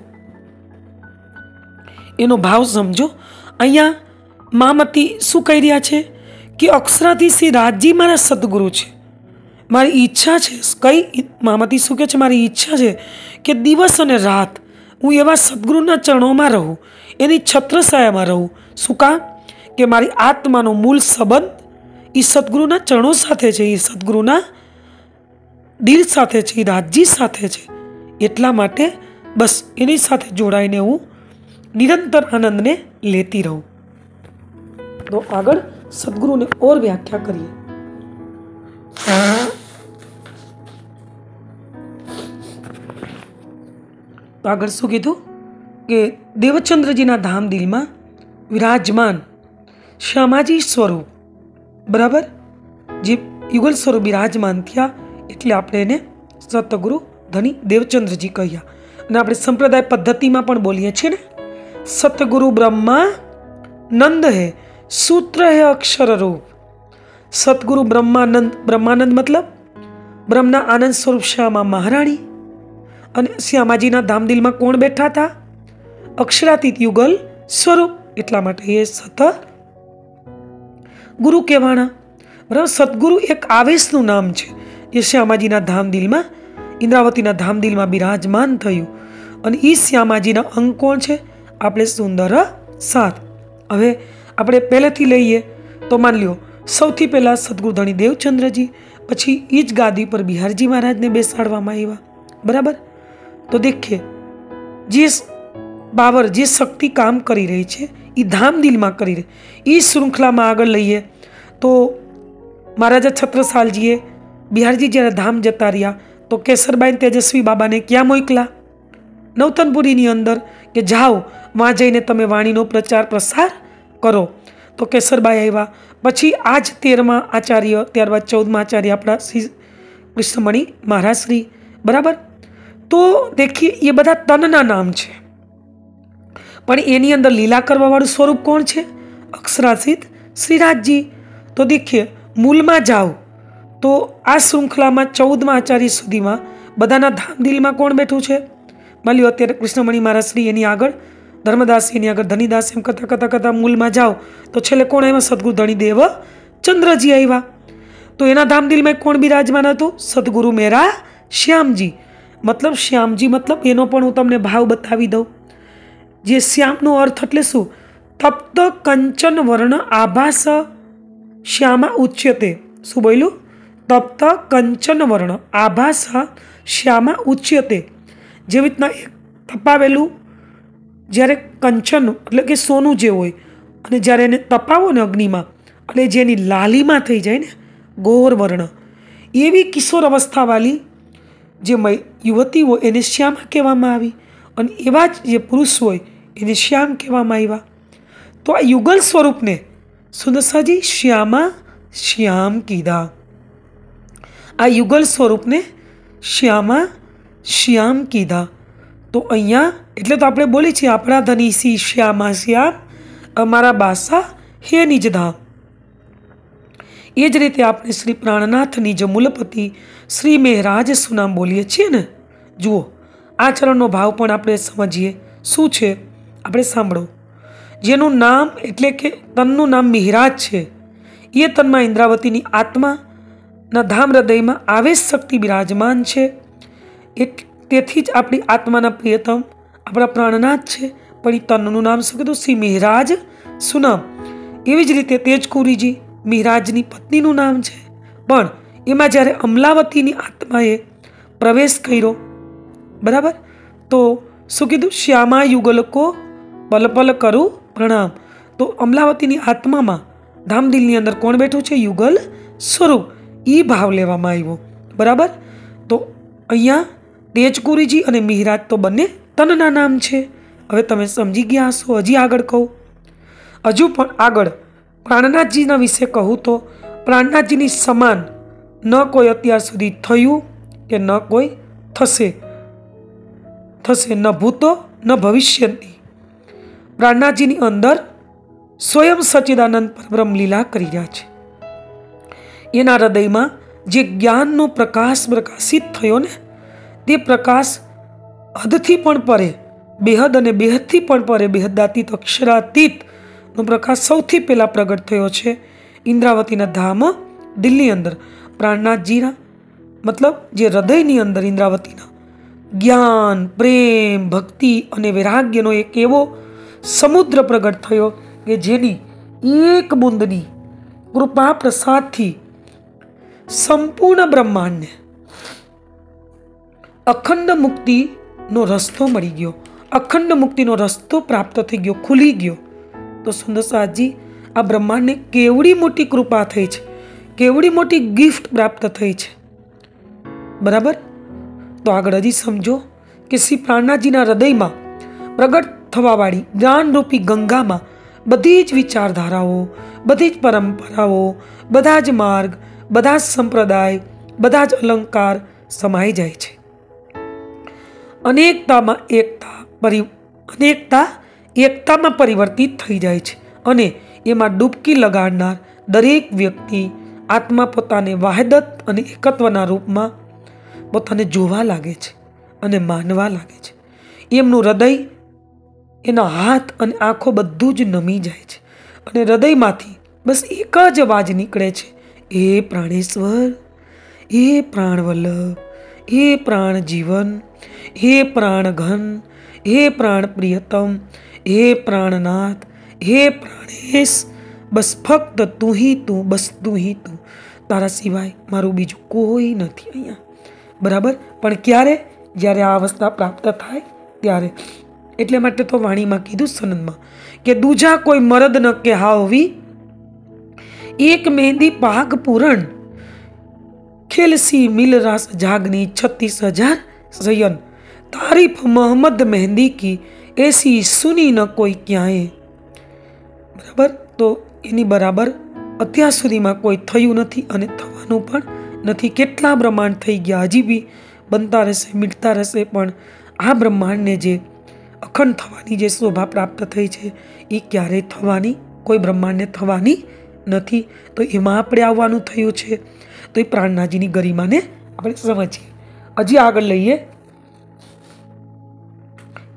एनो भाव समझो। अहींया मामती शुं कही रह्या छे कि अक्षराधी श्री राजजी मारा सद्गुरु छे, मारी ईच्छा छे। कई मामती शुं कहे छे? मारी इच्छा छे कि दिवस अने रात हूँ एवा सद्गुरुना चरणोमां रहूं, एनी छत्रछायामां रहूं। शुं काम? कि मारी आत्मानो मूल संबंध ई सद्गुरुना चरणों साथे छे, ई सद्गुरुना दिल साथे छे, राजजी साथे छे। एटला माटे बस एनी साथे जोड़ाईने हूँ निरंतर आनंद ने लेती रहूं। तो आगळ सद्गुरु ने और व्याख्या करिए। तो आगळ शुं कीधुं के देवचंद्रजीना धामदिलमां विराजमान श्यामाजी स्वरूप, बराबर, जे युगल स्वरूप विराजमान थया एटले आपणे एने सतगुरु धनी देवचंद्रजी कह्या। अने आपणे संप्रदाय पद्धतिमां पण बोलीए छीए ने सतगुरु ब्रह्मा नंद है, सूत्र है अक्षर रूप। सतगुरु ब्रह्मानंद, ब्रह्मानंद मतलब ब्रह्मना आनंद स्वरूप श्यामा महाराणी। अने श्यामाजीना धामदिलमां कोण बैठा था? अक्षरातीत युगल स्वरूप। एटला माटे ए सत गुरु कहेवाना। बराबर। सतगुरु एक आवेशनुं नाम छे। ए श्यामाजीना धामदिलमां इंद्रावतीना धामदिलमां विराजमान थयुं अने ई श्यामाजीना अंग कोण छे? आपणे सुंदर साथ। हवे आपणे पहेलेथी लईए तो मान ल्यो सौथी पहेला सद्गुरु धणी देवचंद्रजी, पछी ई ज गादी पर बिहारजी महाराज ने बेसाडवामां आव्या। बराबर। तो देखिए जे बावर जे शक्ति काम करी रही है ई धामदिलमां करी रही। ई श्रृंखलामां आगळ लईए तो महाराजा छत्रसालजीए बिहारजी ज्यारे धाम जता रह्या तो केसरबाई तेजस्वी बाबा ने क्या मोकला? नवतनपुरीनी अंदर के जाओ वहाँ जईने तमे वाणीनो प्रचार प्रसार करो। तो केसरबाई आव्या। पछी आज तेरमा आचार्य, त्यारबाद चौदमा आचार्य अपना श्री कृष्णमणि महाराज श्री। बराबर। तो देखिए ये बधा तनना नाम छे, पण एनी अंदर लीला करवा वाळुं स्वरूप कोण छे? अक्षरासित श्रीराजजी। तो देखिए मूल में जाओ तो आ श्रृंखला में चौदमा आचार्य सुधीमां बधाना धामदिलमां कोण बैठुं छे? मान लो अत्यारे कृष्णमणि महाराज श्री एनी आगळ ધર્મદાસી આગળ ધનીદાસ એમ કરતા કરતા કરતા મૂલમાં જાઓ તો છેલ્લે કોણ આવ્યા? સદગુરુ ધણીદેવ ચંદ્રજી આવ્યા. તો એના ધામદિલમાં કોણ બિરાજમાન હતું? સદગુરુ મેરા શ્યામજી. મતલબ શ્યામજી મતલબ એનો પણ હું તમને ભાવ બતાવી દઉં. જે શ્યામનો અર્થ એટલે શું? તપ્ત કંચન વર્ણ આભાસ શ્યામા ઉચ્યતે. શું બોલ્યું? તપ્ત કંચન વર્ણ આભાસ શ્યામા ઉચ્યતે. જેવી રીતના એક તપાવેલું જ્યારે કંચન એટલે કે સોનું જે હોય અને જ્યારે એને તપાવો ને અગ્નિમાં એટલે જેની લાલીમાં થઈ જાય ને ગોર વર્ણ, એવી કિશોર અવસ્થાવાળી જે યુવતી હોય એને શ્યામા કહેવામાં આવી અને એવા જ જે પુરુષ હોય એને શ્યામ કહેવામાં આવ્યા. તો આ યુગલ સ્વરૂપને સુંદરસાજી શ્યામા શ્યામ કીધા. આ યુગલ સ્વરૂપને શ્યામા શ્યામ કીધા. તો અહીંયા એટલે તો આપણે બોલી છીએ આપણા ધની સી શ્યામા શ્યામ અમારા બાસા હે નિજધામ. એ જ રીતે આપણે શ્રી પ્રાણનાથની જ મૂલપતિ શ્રી મહેરાજ સુનામ બોલીએ છીએ ને. જુઓ આ ચરણનો ભાવ પણ આપણે સમજીએ. શું છે આપણે સાંભળો. જેનું નામ એટલે કે તનનું નામ મિહિરાજ છે, એ તનમાં ઇન્દ્રાવતીની આત્માના ધામ હૃદયમાં આવેશ શક્તિ બિરાજમાન છે. તેથી જ આપણી આત્માના પ્રિયતમ આપણા પ્રાણનાથ છે, પણ એ તનનું નામ શું કીધું? શ્રી મિહિરાજ સુનામ. એવી જ રીતે તેજકુરીજી મિહિરાજની પત્નીનું નામ છે, પણ એમાં જ્યારે અમલાવતીની આત્માએ પ્રવેશ કર્યો, બરાબર, તો શું કીધું? શ્યામા યુગલકો પલ પલ કરું પ્રણામ. તો અમલાવતીની આત્મામાં ધામદિલની અંદર કોણ બેઠું છે? યુગલ સ્વરૂપ. એ ભાવ લેવામાં આવ્યો, બરાબર. તો અહીંયા તેજકુરીજી અને મિહિરાજ તો બંને તનના નામ છે. હવે તમે સમજી ગયા હશો. હજી આગળ કહું, હજુ પણ આગળ પ્રાણનાથજીના વિશે કહું તો પ્રાણનાથજીની સમાન ન કોઈ અત્યાર સુધી થયું કે ન કોઈ થશે થશે ન ભૂતો ન ભવિષ્યની. પ્રાણનાથજીની અંદર સ્વયં સચ્ચિદાનંદ પરબ્રહ્મ લીલા કરી રહ્યા છે. એના હૃદયમાં જે જ્ઞાનનો પ્રકાશ પ્રકાશિત થયો ને, તે પ્રકાશ હદથી પણ પરે, બેહદ અને બેહદથી પણ પરે, બેહદાતીત અક્ષરાતીત નો પ્રકાશ સૌથી પહેલાં પ્રગટ થયો છે ઇન્દ્રાવતીના ધામ દિલ્હી અંદર. પ્રાણનાથજીના મતલબ જે હૃદયની અંદર ઇન્દ્રાવતીના જ્ઞાન, પ્રેમ, ભક્તિ અને વૈરાગ્યનો એક એવો સમુદ્ર પ્રગટ થયો કે જેની એક બુંદની કૃપા પ્રસાદથી સંપૂર્ણ બ્રહ્માંડને અખંડ મુક્તિનો રસ્તો મળી ગયો, અખંડ મુક્તિનો રસ્તો પ્રાપ્ત થઈ ગયો, ખુલી ગયો. તો સુંદરસાજી આ બ્રહ્માંડને કેવડી મોટી કૃપા થઈ છે, કેવડી મોટી ગિફ્ટ પ્રાપ્ત થઈ છે, બરાબર. તો આગળ હજી સમજો કે શ્રી પ્રાણનાથજીના હૃદયમાં પ્રગટ થવાવાળી જ્ઞાનરૂપી ગંગામાં બધી જ વિચારધારાઓ, બધી જ પરંપરાઓ, બધા જ માર્ગ, બધા જ સંપ્રદાય, બધા જ અલંકાર સમાઈ જાય છે. અનેકતામાં એકતા પરિ અનેકતા એકતામાં પરિવર્તિત થઈ જાય છે અને એમાં ડૂબકી લગાડનાર દરેક વ્યક્તિ આત્મા પોતાને વાહદત અને એકત્વના રૂપમાં પોતાને જોવા લાગે છે અને માનવા લાગે છે. એમનું હૃદય, એના હાથ અને આંખો બધું જ નમી જાય છે અને હૃદયમાંથી બસ એક જ અવાજ નીકળે છે, એ પ્રાણેશ્વર, એ પ્રાણવલ્લભ, એ પ્રાણ જીવન, હે પ્રાણઘન, હે પ્રાણ પ્રિયતમ, હે પ્રાણનાથ, હે પ્રાણેશ, બસ ફક્ત તું હી તું, બસ તું હી તું, તારા સિવાય મારું બીજું કોઈ નથી અહીંયા, બરાબર. પણ ક્યારે? જ્યારે આ અવસ્થા પ્રાપ્ત થાય ત્યારે. એટલે માટે તો વાણીમાં કીધું સનદમાં કે દૂજા કોઈ મરદ ન કે હાવી, એક મહેંદી પાગ પૂરણ, ખેલસી મિલ રાસ જાગની છત્તીસ હજાર સયન, તારીફ મોહમ્મદ મહેંદી કી એસી સુની ન કોઈ ક્યાંય. બરાબર. તો એની બરાબર અત્યાર સુધીમાં કોઈ થયું નથી અને થવાનું પણ નથી. કેટલા બ્રહ્માંડ થઈ ગયા, હજી બી બનતા રહેશે, મીટતા રહેશે, પણ આ બ્રહ્માંડને જે અખંડ થવાની જે શોભા પ્રાપ્ત થઈ છે એ ક્યારેય થવાની, કોઈ બ્રહ્માંડને થવાની નથી. તો એમાં આપણે આવવાનું થયું છે. તો એ પ્રાણનાથજીની ગરિમાને આપણે સમજીએ. હજી આગળ લઈએ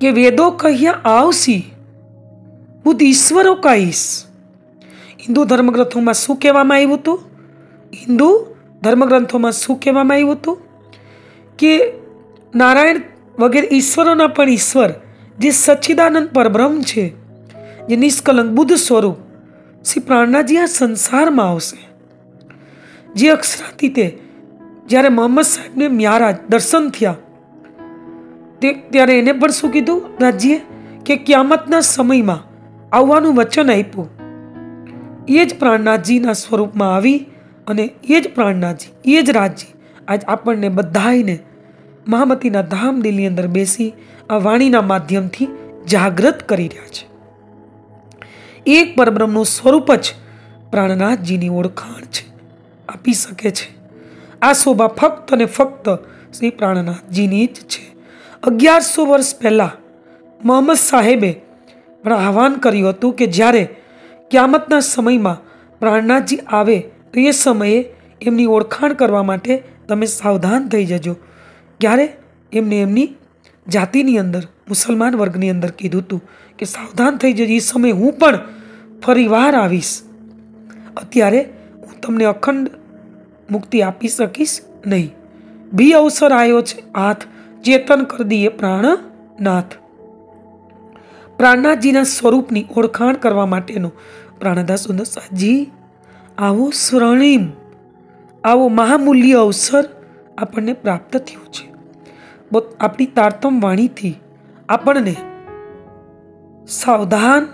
કે વેદો કહ્યા આવસી બુદ્ધ ઈશ્વરો કહીશ. હિન્દુ ધર્મગ્રંથોમાં શું કહેવામાં આવ્યું હતું? હિન્દુ ધર્મગ્રંથોમાં શું કહેવામાં આવ્યું હતું? કે નારાયણ વગેરે ઈશ્વરોના પણ ઈશ્વર જે સચ્ચિદાનંદ પરબ્રહ્મ છે, જે નિષ્કલંક બુદ્ધ સ્વરૂપ શ્રી પ્રાણનાથજી આ સંસારમાં આવશે. જે અક્ષરાતીતે જ્યારે મોહમ્મદ સાહેબને મ્યારાજ દર્શન થયા તે ત્યારે એને પણ શું કીધું રાજજીએ કે ક્યામતના સમયમાં આવવાનું વચન આપ્યું. એ જ પ્રાણનાથજીના સ્વરૂપમાં આવી અને એ જ પ્રાણનાથજી, એ જ રાજજી આજ આપણને બધાને મહામતીના ધામ દિલની અંદર બેસી આ વાણીના માધ્યમથી જાગૃત કરી રહ્યા છે. એક પરબ્રહ્મનું સ્વરૂપ જ પ્રાણનાથજીની ઓળખાણ છે, આપી શકે છે. આ શોભા ફક્ત અને ફક્ત શ્રી પ્રાણનાથજીની જ છે. અગિયારસો વર્ષ પહેલા મોહમ્મદ સાહેબે પણ આહવાન કર્યું હતું કે જ્યારે ક્યામતના સમયમાં પ્રાણનાથજી આવે તો એ સમયે એમની ઓળખાણ કરવા માટે તમે સાવધાન થઈ જજો. ક્યારે? એમને એમની જાતિની અંદર મુસલમાન વર્ગની અંદર કીધું હતું કે સાવધાન થઈ જજો, એ સમયે હું પણ ફરી વાર આવીશ. અત્યારે હું તમને અખંડ મુક્તિ આપી શકીશ નહીં. બી અવસર આવ્યો છે હાથ ચેતન કરી દઈએ પ્રાણનાથ. પ્રાણનાથજીના સ્વરૂપની ઓળખાણ કરવા માટેનો પ્રાણદાસ સુંદર સાજી આવો સ્વર્ણિમ, આવો મહામૂલ્ય અવસર આપણને પ્રાપ્ત થયો છે. આપણી તારતમ વાણીથી આપણને સાવધાન,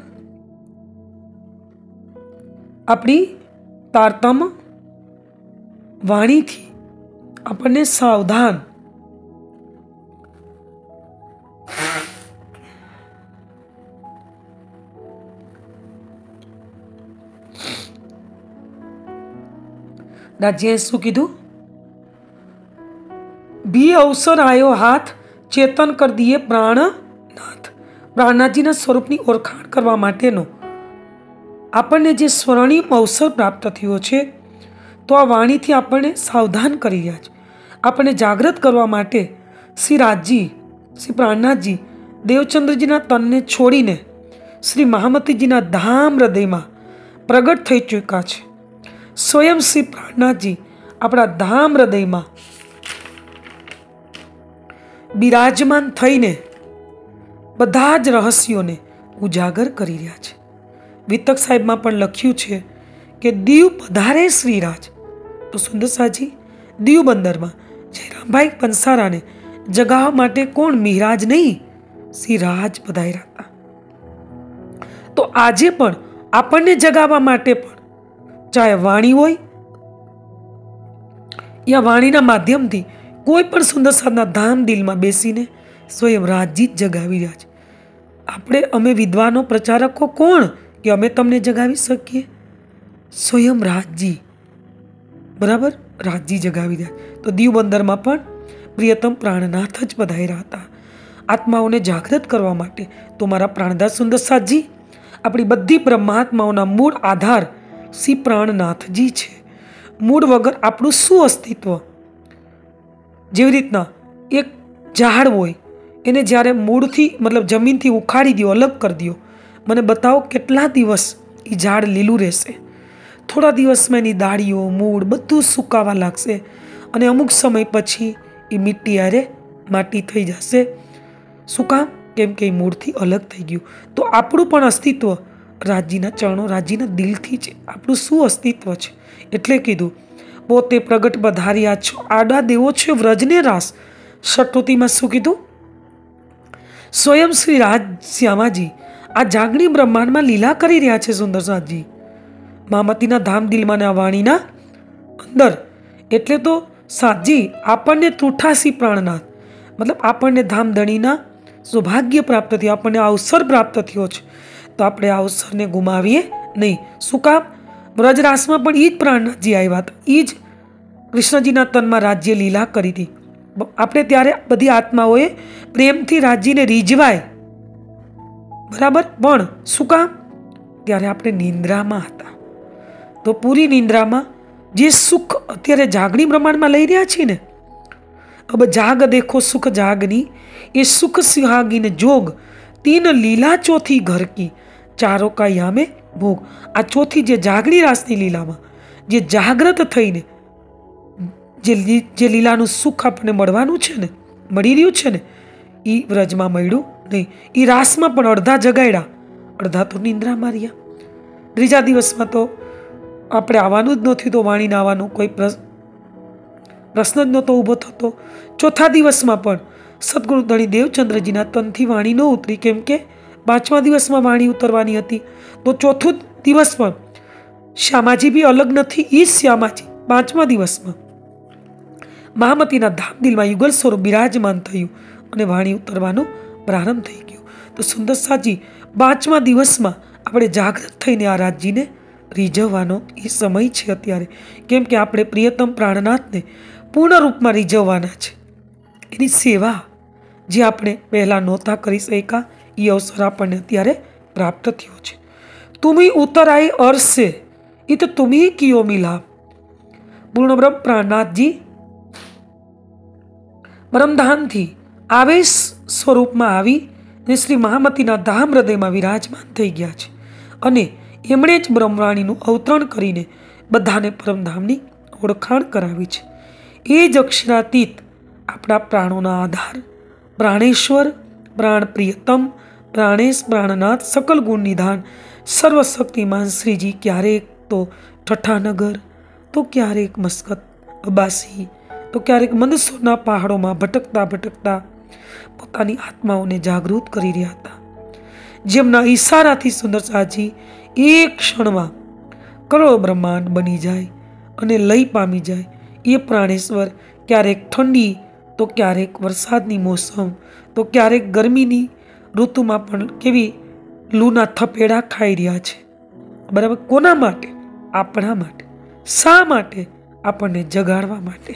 આપણી તારતમ વાણીથી આપણને સાવધાન રાજ્યએ શું કીધું? બી અવસર આયો હાથ ચેતન કરી દઈએ પ્રાણનાથ. પ્રાણનાથજીના સ્વરૂપની ઓળખાણ કરવા માટેનો આપણને જે સ્વર્ણિમ અવસર પ્રાપ્ત થયો છે, તો આ વાણીથી આપણને સાવધાન કરી રહ્યા છે. આપણને જાગૃત કરવા માટે શ્રી રાજજી, શ્રી પ્રાણનાથજી દેવચંદ્રજીના તનને છોડીને શ્રી મહામતીજીના ધામ હૃદયમાં પ્રગટ થઈ ચૂક્યા છે. સ્વયં શ્રી પ્રાણનાથજી આપણા ધામ હૃદયમાં બિરાજમાન થઈને બધા જ રહસ્યોને ઉજાગર કરી રહ્યા છે. વિતક સાહેબમાં પણ લખ્યું છે કે દીવ પધારે શ્રીરાજ. તો સુંદરસાજી દીવ બંદરમાં જયરામભાઈ પંસારાને જગાવવા માટે કોણ? મિહરાજ નહીં, શ્રીરાજ પધાર્યા હતા. તો આજે પણ આપણને જગાવવા માટે પણ ચાહે વાણી હોય યા વાણીના માધ્યમથી કોઈ પણ સુંદર સાધના ધામ દિલમાં બેસીને સ્વયં રાજજી જ જગાવી રહ્યા છે. આપણે અમે વિદ્વાનો પ્રચારકો કોણ કે અમે તમને જગાવી શકીએ? સ્વયં રાજજી, બરાબર, રાજજી જગાવી રહ્યા. તો દીવ બંદરમાં પણ પ્રિયતમ પ્રાણનાથ જ પધાર્યા હતા આત્માઓને જાગૃત કરવા માટે. તો મારા પ્રાણદાસ સુંદરસાજી, આપણી બધી બ્રહ્માત્માઓના મૂળ આધાર શ્રી પ્રાણનાથજી છે. મૂળ વગર આપણું શું અસ્તિત્વ? જેવી રીતના એક ઝાડ હોય એને જ્યારે મૂળથી મતલબ જમીનથી ઉખાડી દો, અલગ કરી દો, મને બતાવો કેટલા દિવસ એ ઝાડ લીલું રહેશે? થોડા દિવસમાં એની ડાળીઓ, મૂળ બધું સુકાવા લાગશે અને અમુક સમય પછી એ મીઠી આરે માટી થઈ જશે. શું કામ? કેમ કે એ મૂળથી અલગ થઈ ગયું. તો આપણું પણ અસ્તિત્વ રાજજીના ચરણો, રાજજીના દિલથી છે. આપણું શું અસ્તિત્વ છે? એટલે કીધું પોતે પ્રગટ પધાર્યા છો, આડા દેવો છે વ્રજને રાસ. ષટૃતિમાં શું કીધું? સ્વયં શ્રી રાજ શ્યામાજી આ જાગણી બ્રહ્માંડમાં લીલા કરી રહ્યા છે. સુંદરસાજી મહામતીના ધામ દિલમાં આ વાણીના અંદર. એટલે તો સાજી આપણને તૃઠાસી પ્રાણનાથ, મતલબ આપણને ધામધણીના સૌભાગ્ય પ્રાપ્ત થયું, આપણને અવસર પ્રાપ્ત થયો છે. તો આપણે આ અવસરને ગુમાવીએ નહીં. શું કામ? વ્રજરાસમાં પણ એ જ પ્રાણનાથજી આવ્યા હતા, એ જ કૃષ્ણજીના તનમાં રાજ્ય લીલા કરી હતી. આપણે ત્યારે બધી આત્માઓએ પ્રેમથી રાજ્યને રીઝવાય, બરાબર, પણ શું કામ? ત્યારે આપણે નિંદ્રામાં હતા. તો પૂરી નિંદ્રામાં જે સુખ અત્યારે જાગણી બ્રહ્માંડમાં લઈ રહ્યા છીએ ને, अब जाग देखो सुख जागनी, ये सुख सुहागिन जोग, तीन लीला चौथी घर की, चारों का यामे भोग। आ चौथी जे जागनी रासनी लीलामां जे जाग्रत थईने जे जे लीलानुं सुख आपणे मळवानुं छे ने, मळी रह्युं छे ने, ई व्रजमां मळ्युं नहीं। ई रासमां पण अडधा जगाड्या, अडधा तो निंद्रामां रह्या। त्रीजा दिवसमां तो આપણે આવવાનું જ નહોતું, તો વાણીને આવવાનો કોઈ પ્રશ્ન જ નહોતો ઊભો થતો। ચોથા દિવસમાં પણ સદગુરુ ધણી દેવચંદ્રજીના તનથી વાણી ન ઉતરી, કેમ કે પાંચમા દિવસમાં વાણી ઉતરવાની હતી। તો ચોથું દિવસ પણ શ્યામાજી બી અલગ નથી, એ જ શ્યામાજી પાંચમા દિવસમાં મહામતીના ધામદિલમાં યુગલ સ્વરૂપ બિરાજમાન થયું અને વાણી ઉતરવાનો પ્રારંભ થઈ ગયો। તો સુંદરસાજી પાંચમા દિવસમાં આપણે જાગૃત થઈને આ રાજજીને રીઝવવાનો એ સમય છે અત્યારે, કેમ કે આપણે પ્રિયતમ પ્રાણનાથને પૂર્ણ રૂપમાં રીઝવવાના છે। એની સેવા જે આપણે પહેલાં નહોતા કરી શક્યા, એ અવસર આપણને અત્યારે પ્રાપ્ત થયો છે। તુમી ઉતરાય અરસે એ તો તુમી કિયો મિલાપ। પૂર્ણ બ્રહ્મ પ્રાણનાથજી પરમધામથી આવેશ સ્વરૂપમાં આવી ને શ્રી મહામતીના ધામ હૃદયમાં વિરાજમાન થઈ ગયા છે અને એમણે જ બ્રહ્મવાણીનું અવતરણ કરીને બધાને પરમધામની ઓળખાણ કરાવી છે। એ જ અક્ષરાતીત આપણા પ્રાણોના આધાર, પ્રાણેશ્વર, પ્રાણ પ્રિયતમ, પ્રાણેશ, પ્રાણનાથ, સકલ ગુણ નિધાન, સર્વશક્તિમાન શ્રીજી ક્યારેક તો ઠઠ્ઠાનગર, તો ક્યારેક મસ્કત અબાસી, તો ક્યારેક મંદસોરના પહાડોમાં ભટકતા ભટકતા પોતાની આત્માઓને જાગૃત કરી રહ્યા હતા। જેમના ઈશારાથી સુંદરસાજી એક ક્ષણમાં કરોડો બ્રહ્માંડ બની જાય અને લય પામી જાય। એ પ્રાણેશ્વર ક્યારેક ઠંડી, તો ક્યારેક વરસાદની મોસમ, તો ક્યારેક ગરમીની ઋતુમાં પણ કેવી લૂના થપેડા ખાઈ રહ્યા છે। બરાબર, કોના માટે? આપણા માટે। શા માટે? આપણને જગાડવા માટે।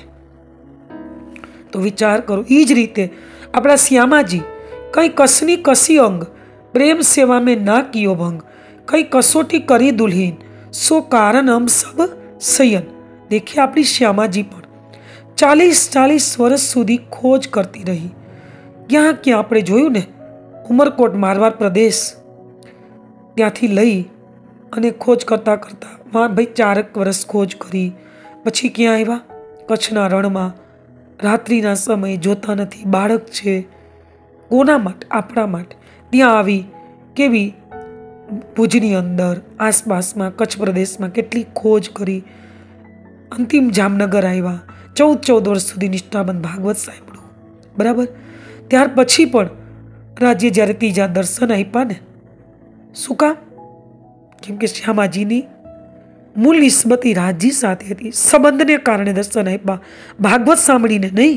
તો વિચાર કરો, એ જ રીતે આપણા શ્યામાજી કઈ કસની કસી અંગ, प्रेम सेवा में ना कियो भंग, कई कसोटी करी दुल्हीन, सो कारण हम सब सयन। देखिए अपनी श्यामा जी पर चालीस चालीस वर्ष सुधी खोज करती रही। क्या क्या आपणे जोयुं ने उमरकोट मारवाड़ प्रदेश त्यांथी लई अने खोज करता करता वहाँ भाई चारक वर्ष खोज करी, पछी क्या आव्या कच्छना रણમાં रात्रिना समय जोता नथी, बाळक छे, कोना माटे? आपणा माटे। ત્યાં આવી કેવી ભુજની અંદર આસપાસમાં કચ્છ પ્રદેશમાં કેટલી ખોજ કરી, અંતિમ જામનગર આવ્યા, ચૌદ ચૌદ વર્ષ સુધી નિષ્ઠાબંધ ભાગવત સાંભળ્યું। બરાબર, ત્યાર પછી પણ રાજ્ય જ્યારે ત્રીજા દર્શન આપ્યા ને, શું કામ? કેમ કે શ્યામાજીની મૂળ નિસ્બત રાજજી સાથે હતી, સંબંધને કારણે દર્શન આપ્યા, ભાગવત સાંભળીને નહીં।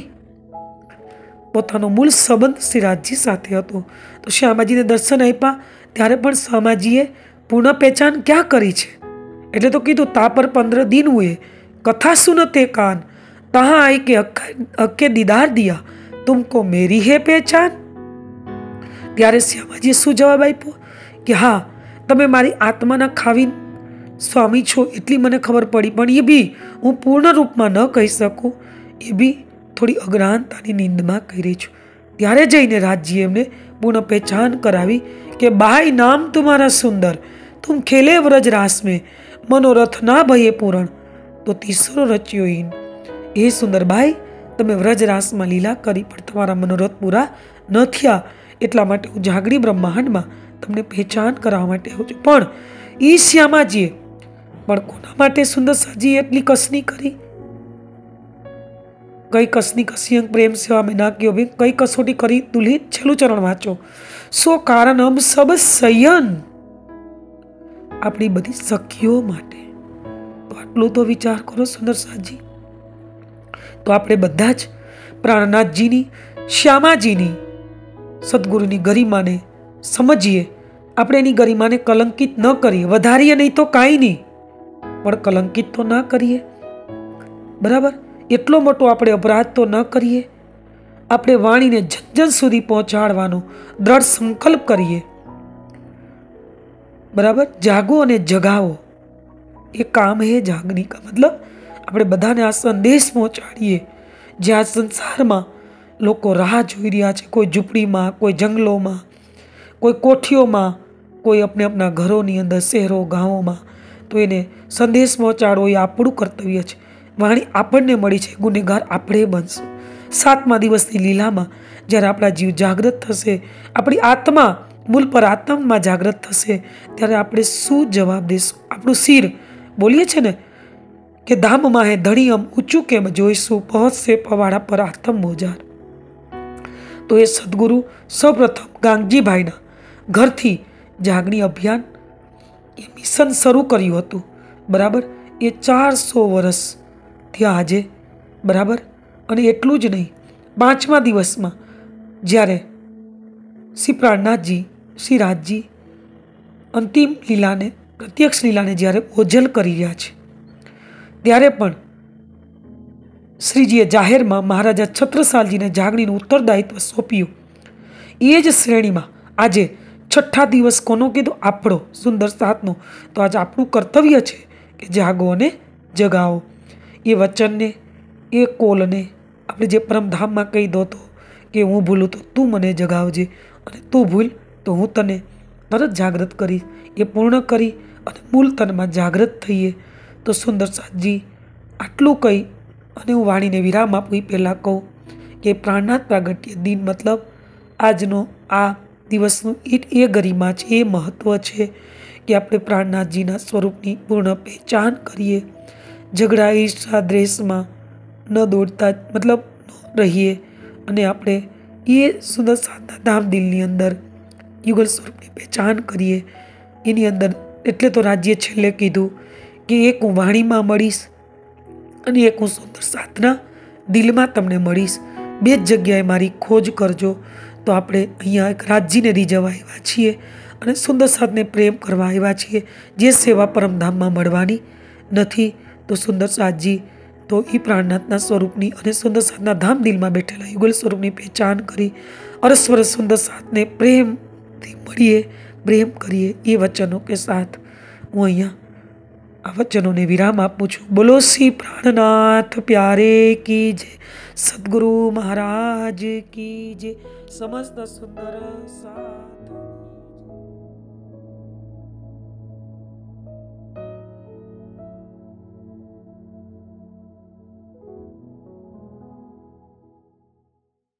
પોતાનો મૂળ સંબંધ શ્રી રાજજી સાથે હતો। તો શ્યામાજીને દર્શન આપ્યા ત્યારે પણ શ્યામાજીએ પૂર્ણ પહેચાન ક્યાં કરી છે? એટલે તો કીધું તા પર પંદર દિન હુએ કથા સુનતે કાન, તહાં આઈ કે હક્કે દીદાર દિયા, તુમકો મેરી હે પહેચાન। ત્યારે શ્યામાજીએ શું જવાબ આપ્યો કે હા, તમે મારી આત્માના ખાવી સ્વામી છો એટલી મને ખબર પડી, પણ એ બી હું પૂર્ણ રૂપમાં ન કહી શકું, એ બી थोड़ी अज्ञानतानी नींद में करी छू। त्यारे जईने राज्य एमने पूर्ण पहचान करावी के बाई नाम तुम्हारा सुंदर, तुम खेले व्रज रास में, मनोरथ ना भये पूरण, तो तीसरो रच्यो इन। ए सुंदर भाई, तमे व्रज रास में लीला करी पण तमारा मनोरथ पूरा न थया, एटला माटे हूँ जागड़ी ब्रह्मांड में तमने पहचान करावा माटे आव्यो छुं। पण ई श्यामाजीए पण कोना माटे सुंदरसाजीए एटली कसनी करी? कई कसनी कसी अंग प्रेम सेवा में ना कियो भी, कई कसोटी करी दुल्हीन। छेलू चरण वाँचो। सो कारण हम सब सयन, अपनी बधी सखीओ माटे। तो आटलू तो विचार करो सुंदरसाजी। तो आपणे बधा ज प्राणनाथजीनी, श्यामाजीनी, सद्गुरुनी गरिमाने समझीए, આપણે એની गरिमाने कलंकित न करिए, વધારીએ नहीं तो काई नहीं, पण कलंकित तो ना करिए। बराबर, એટલો મોટો આપણે અપરાધ તો ન કરીએ। આપણે વાણીને જન જન સુધી પહોંચાડવાનો દ્રઢ સંકલ્પ કરીએ। બરાબર, જાગો અને જગાવો એ કામ હે જાગની કા। મતલબ આપણે બધાને આ સંદેશ પહોંચાડીએ, જ્યાં સંસારમાં લોકો રાહ જોઈ રહ્યા છે, કોઈ ઝૂંપડીમાં, કોઈ જંગલોમાં, કોઈ કોઠીઓમાં, કોઈ अपने अपना ઘરોની અંદર, શહેરો ગામોમાં, તો એને સંદેશ પહોંચાડવો એ આપણું કર્તવ્ય છે. વાણી આપણને મળી છે, ગુનેગાર આપણે બનશું. સાતમા દિવસની લીલામાં જ્યારે આપણા જીવ જાગૃત થશે, આપણી આત્મા મૂળ પર આત્મામાં જાગૃત થશે, ત્યારે આપણે શું જવાબ દઈશું? આપણું શિર બોલીએ છે ને કે ધામમાં હે ધણી અમ ઊંચું કેમ જોઈશું, પહોંચશે પવાડા પર આત્મ મોજાર. તો એ સદગુરુ સૌપ્રથમ ગાંગજીભાઈના ઘરથી જાગણી અભિયાન એ મિશન શરૂ કર્યું હતું. બરાબર, એ ચારસો વર્ષ થયા આજે. બરાબર, અને એટલું જ નહીં, પાંચમા દિવસમાં જ્યારે શ્રી પ્રાણનાથજી, શ્રી રાજજી અંતિમ લીલાને, પ્રત્યક્ષ લીલાને જ્યારે ઓજલ કરી રહ્યા છે, ત્યારે પણ શ્રીજીએ જાહેરમાં મહારાજા છત્રસાલજીને જાગણીનું ઉત્તરદાયિત્વ સોંપ્યું. એ જ શ્રેણીમાં આજે છઠ્ઠા દિવસ કોનો કીધો? આપણો સુંદર સાતનો. તો આજે આપણું કર્તવ્ય છે કે જાગો અને જગાવો. એ વચનને, એ કોલને આપણે જે પરમધામમાં કહી દો તો કે હું ભૂલું તો તું મને જગાવજે, અને તું ભૂલ તો હું તને તરત જાગૃત કરીશ. એ પૂર્ણ કરી અને મૂળ તનમાં જાગૃત થઈએ. તો સુંદર સાતજી આટલું કહી અને હું વાણીને વિરામ આપું એ પહેલાં કહું કે પ્રાણનાથ પ્રાગટ્ય દિન મતલબ આજનો આ દિવસનું એ એ ગરિમા છે, એ મહત્ત્વ છે કે આપણે પ્રાણનાથજીના સ્વરૂપની પૂર્ણ પહેચાન કરીએ. ઝઘડા ઈર્ષા દ્વેષમાં ન દોડતા મતલબ રહીએ, અને આપણે એ સુંદર સાતના ધામ દિલની અંદર યુગલ સ્વરૂપની પહેચાન કરીએ. એની અંદર એટલે તો રાજ્ય છેલ્લે કીધું કે એક હું વાણીમાં મળીશ અને એક હું સુંદર સાતના દિલમાં તમને મળીશ. બે જ જગ્યાએ મારી ખોજ કરજો. તો આપણે અહીંયા એક રાજ્યને રીઝવવા આવ્યા છીએ અને સુંદર સાતને પ્રેમ કરવા આવ્યા છીએ, જે સેવા પરમધામમાં મળવાની નથી. તો સુંદર સાતજી તો એ પ્રાણનાથના સ્વરૂપની અને સુંદર સાતના ધામ દિલમાં બેઠેલા યુગલ સ્વરૂપની પહેચાન કરી અરસ્વર સુંદર સાતને પ્રેમથી મળીએ, પ્રેમ કરીએ. એ વચનો કે સાથ હું અહીંયા આ વચનોને વિરામ આપું છું. બોલો શ્રી પ્રાણનાથ પ્યારે કી જય, સદગુરુ મહારાજ કી જય, સમસ્ત સુંદર સાથ.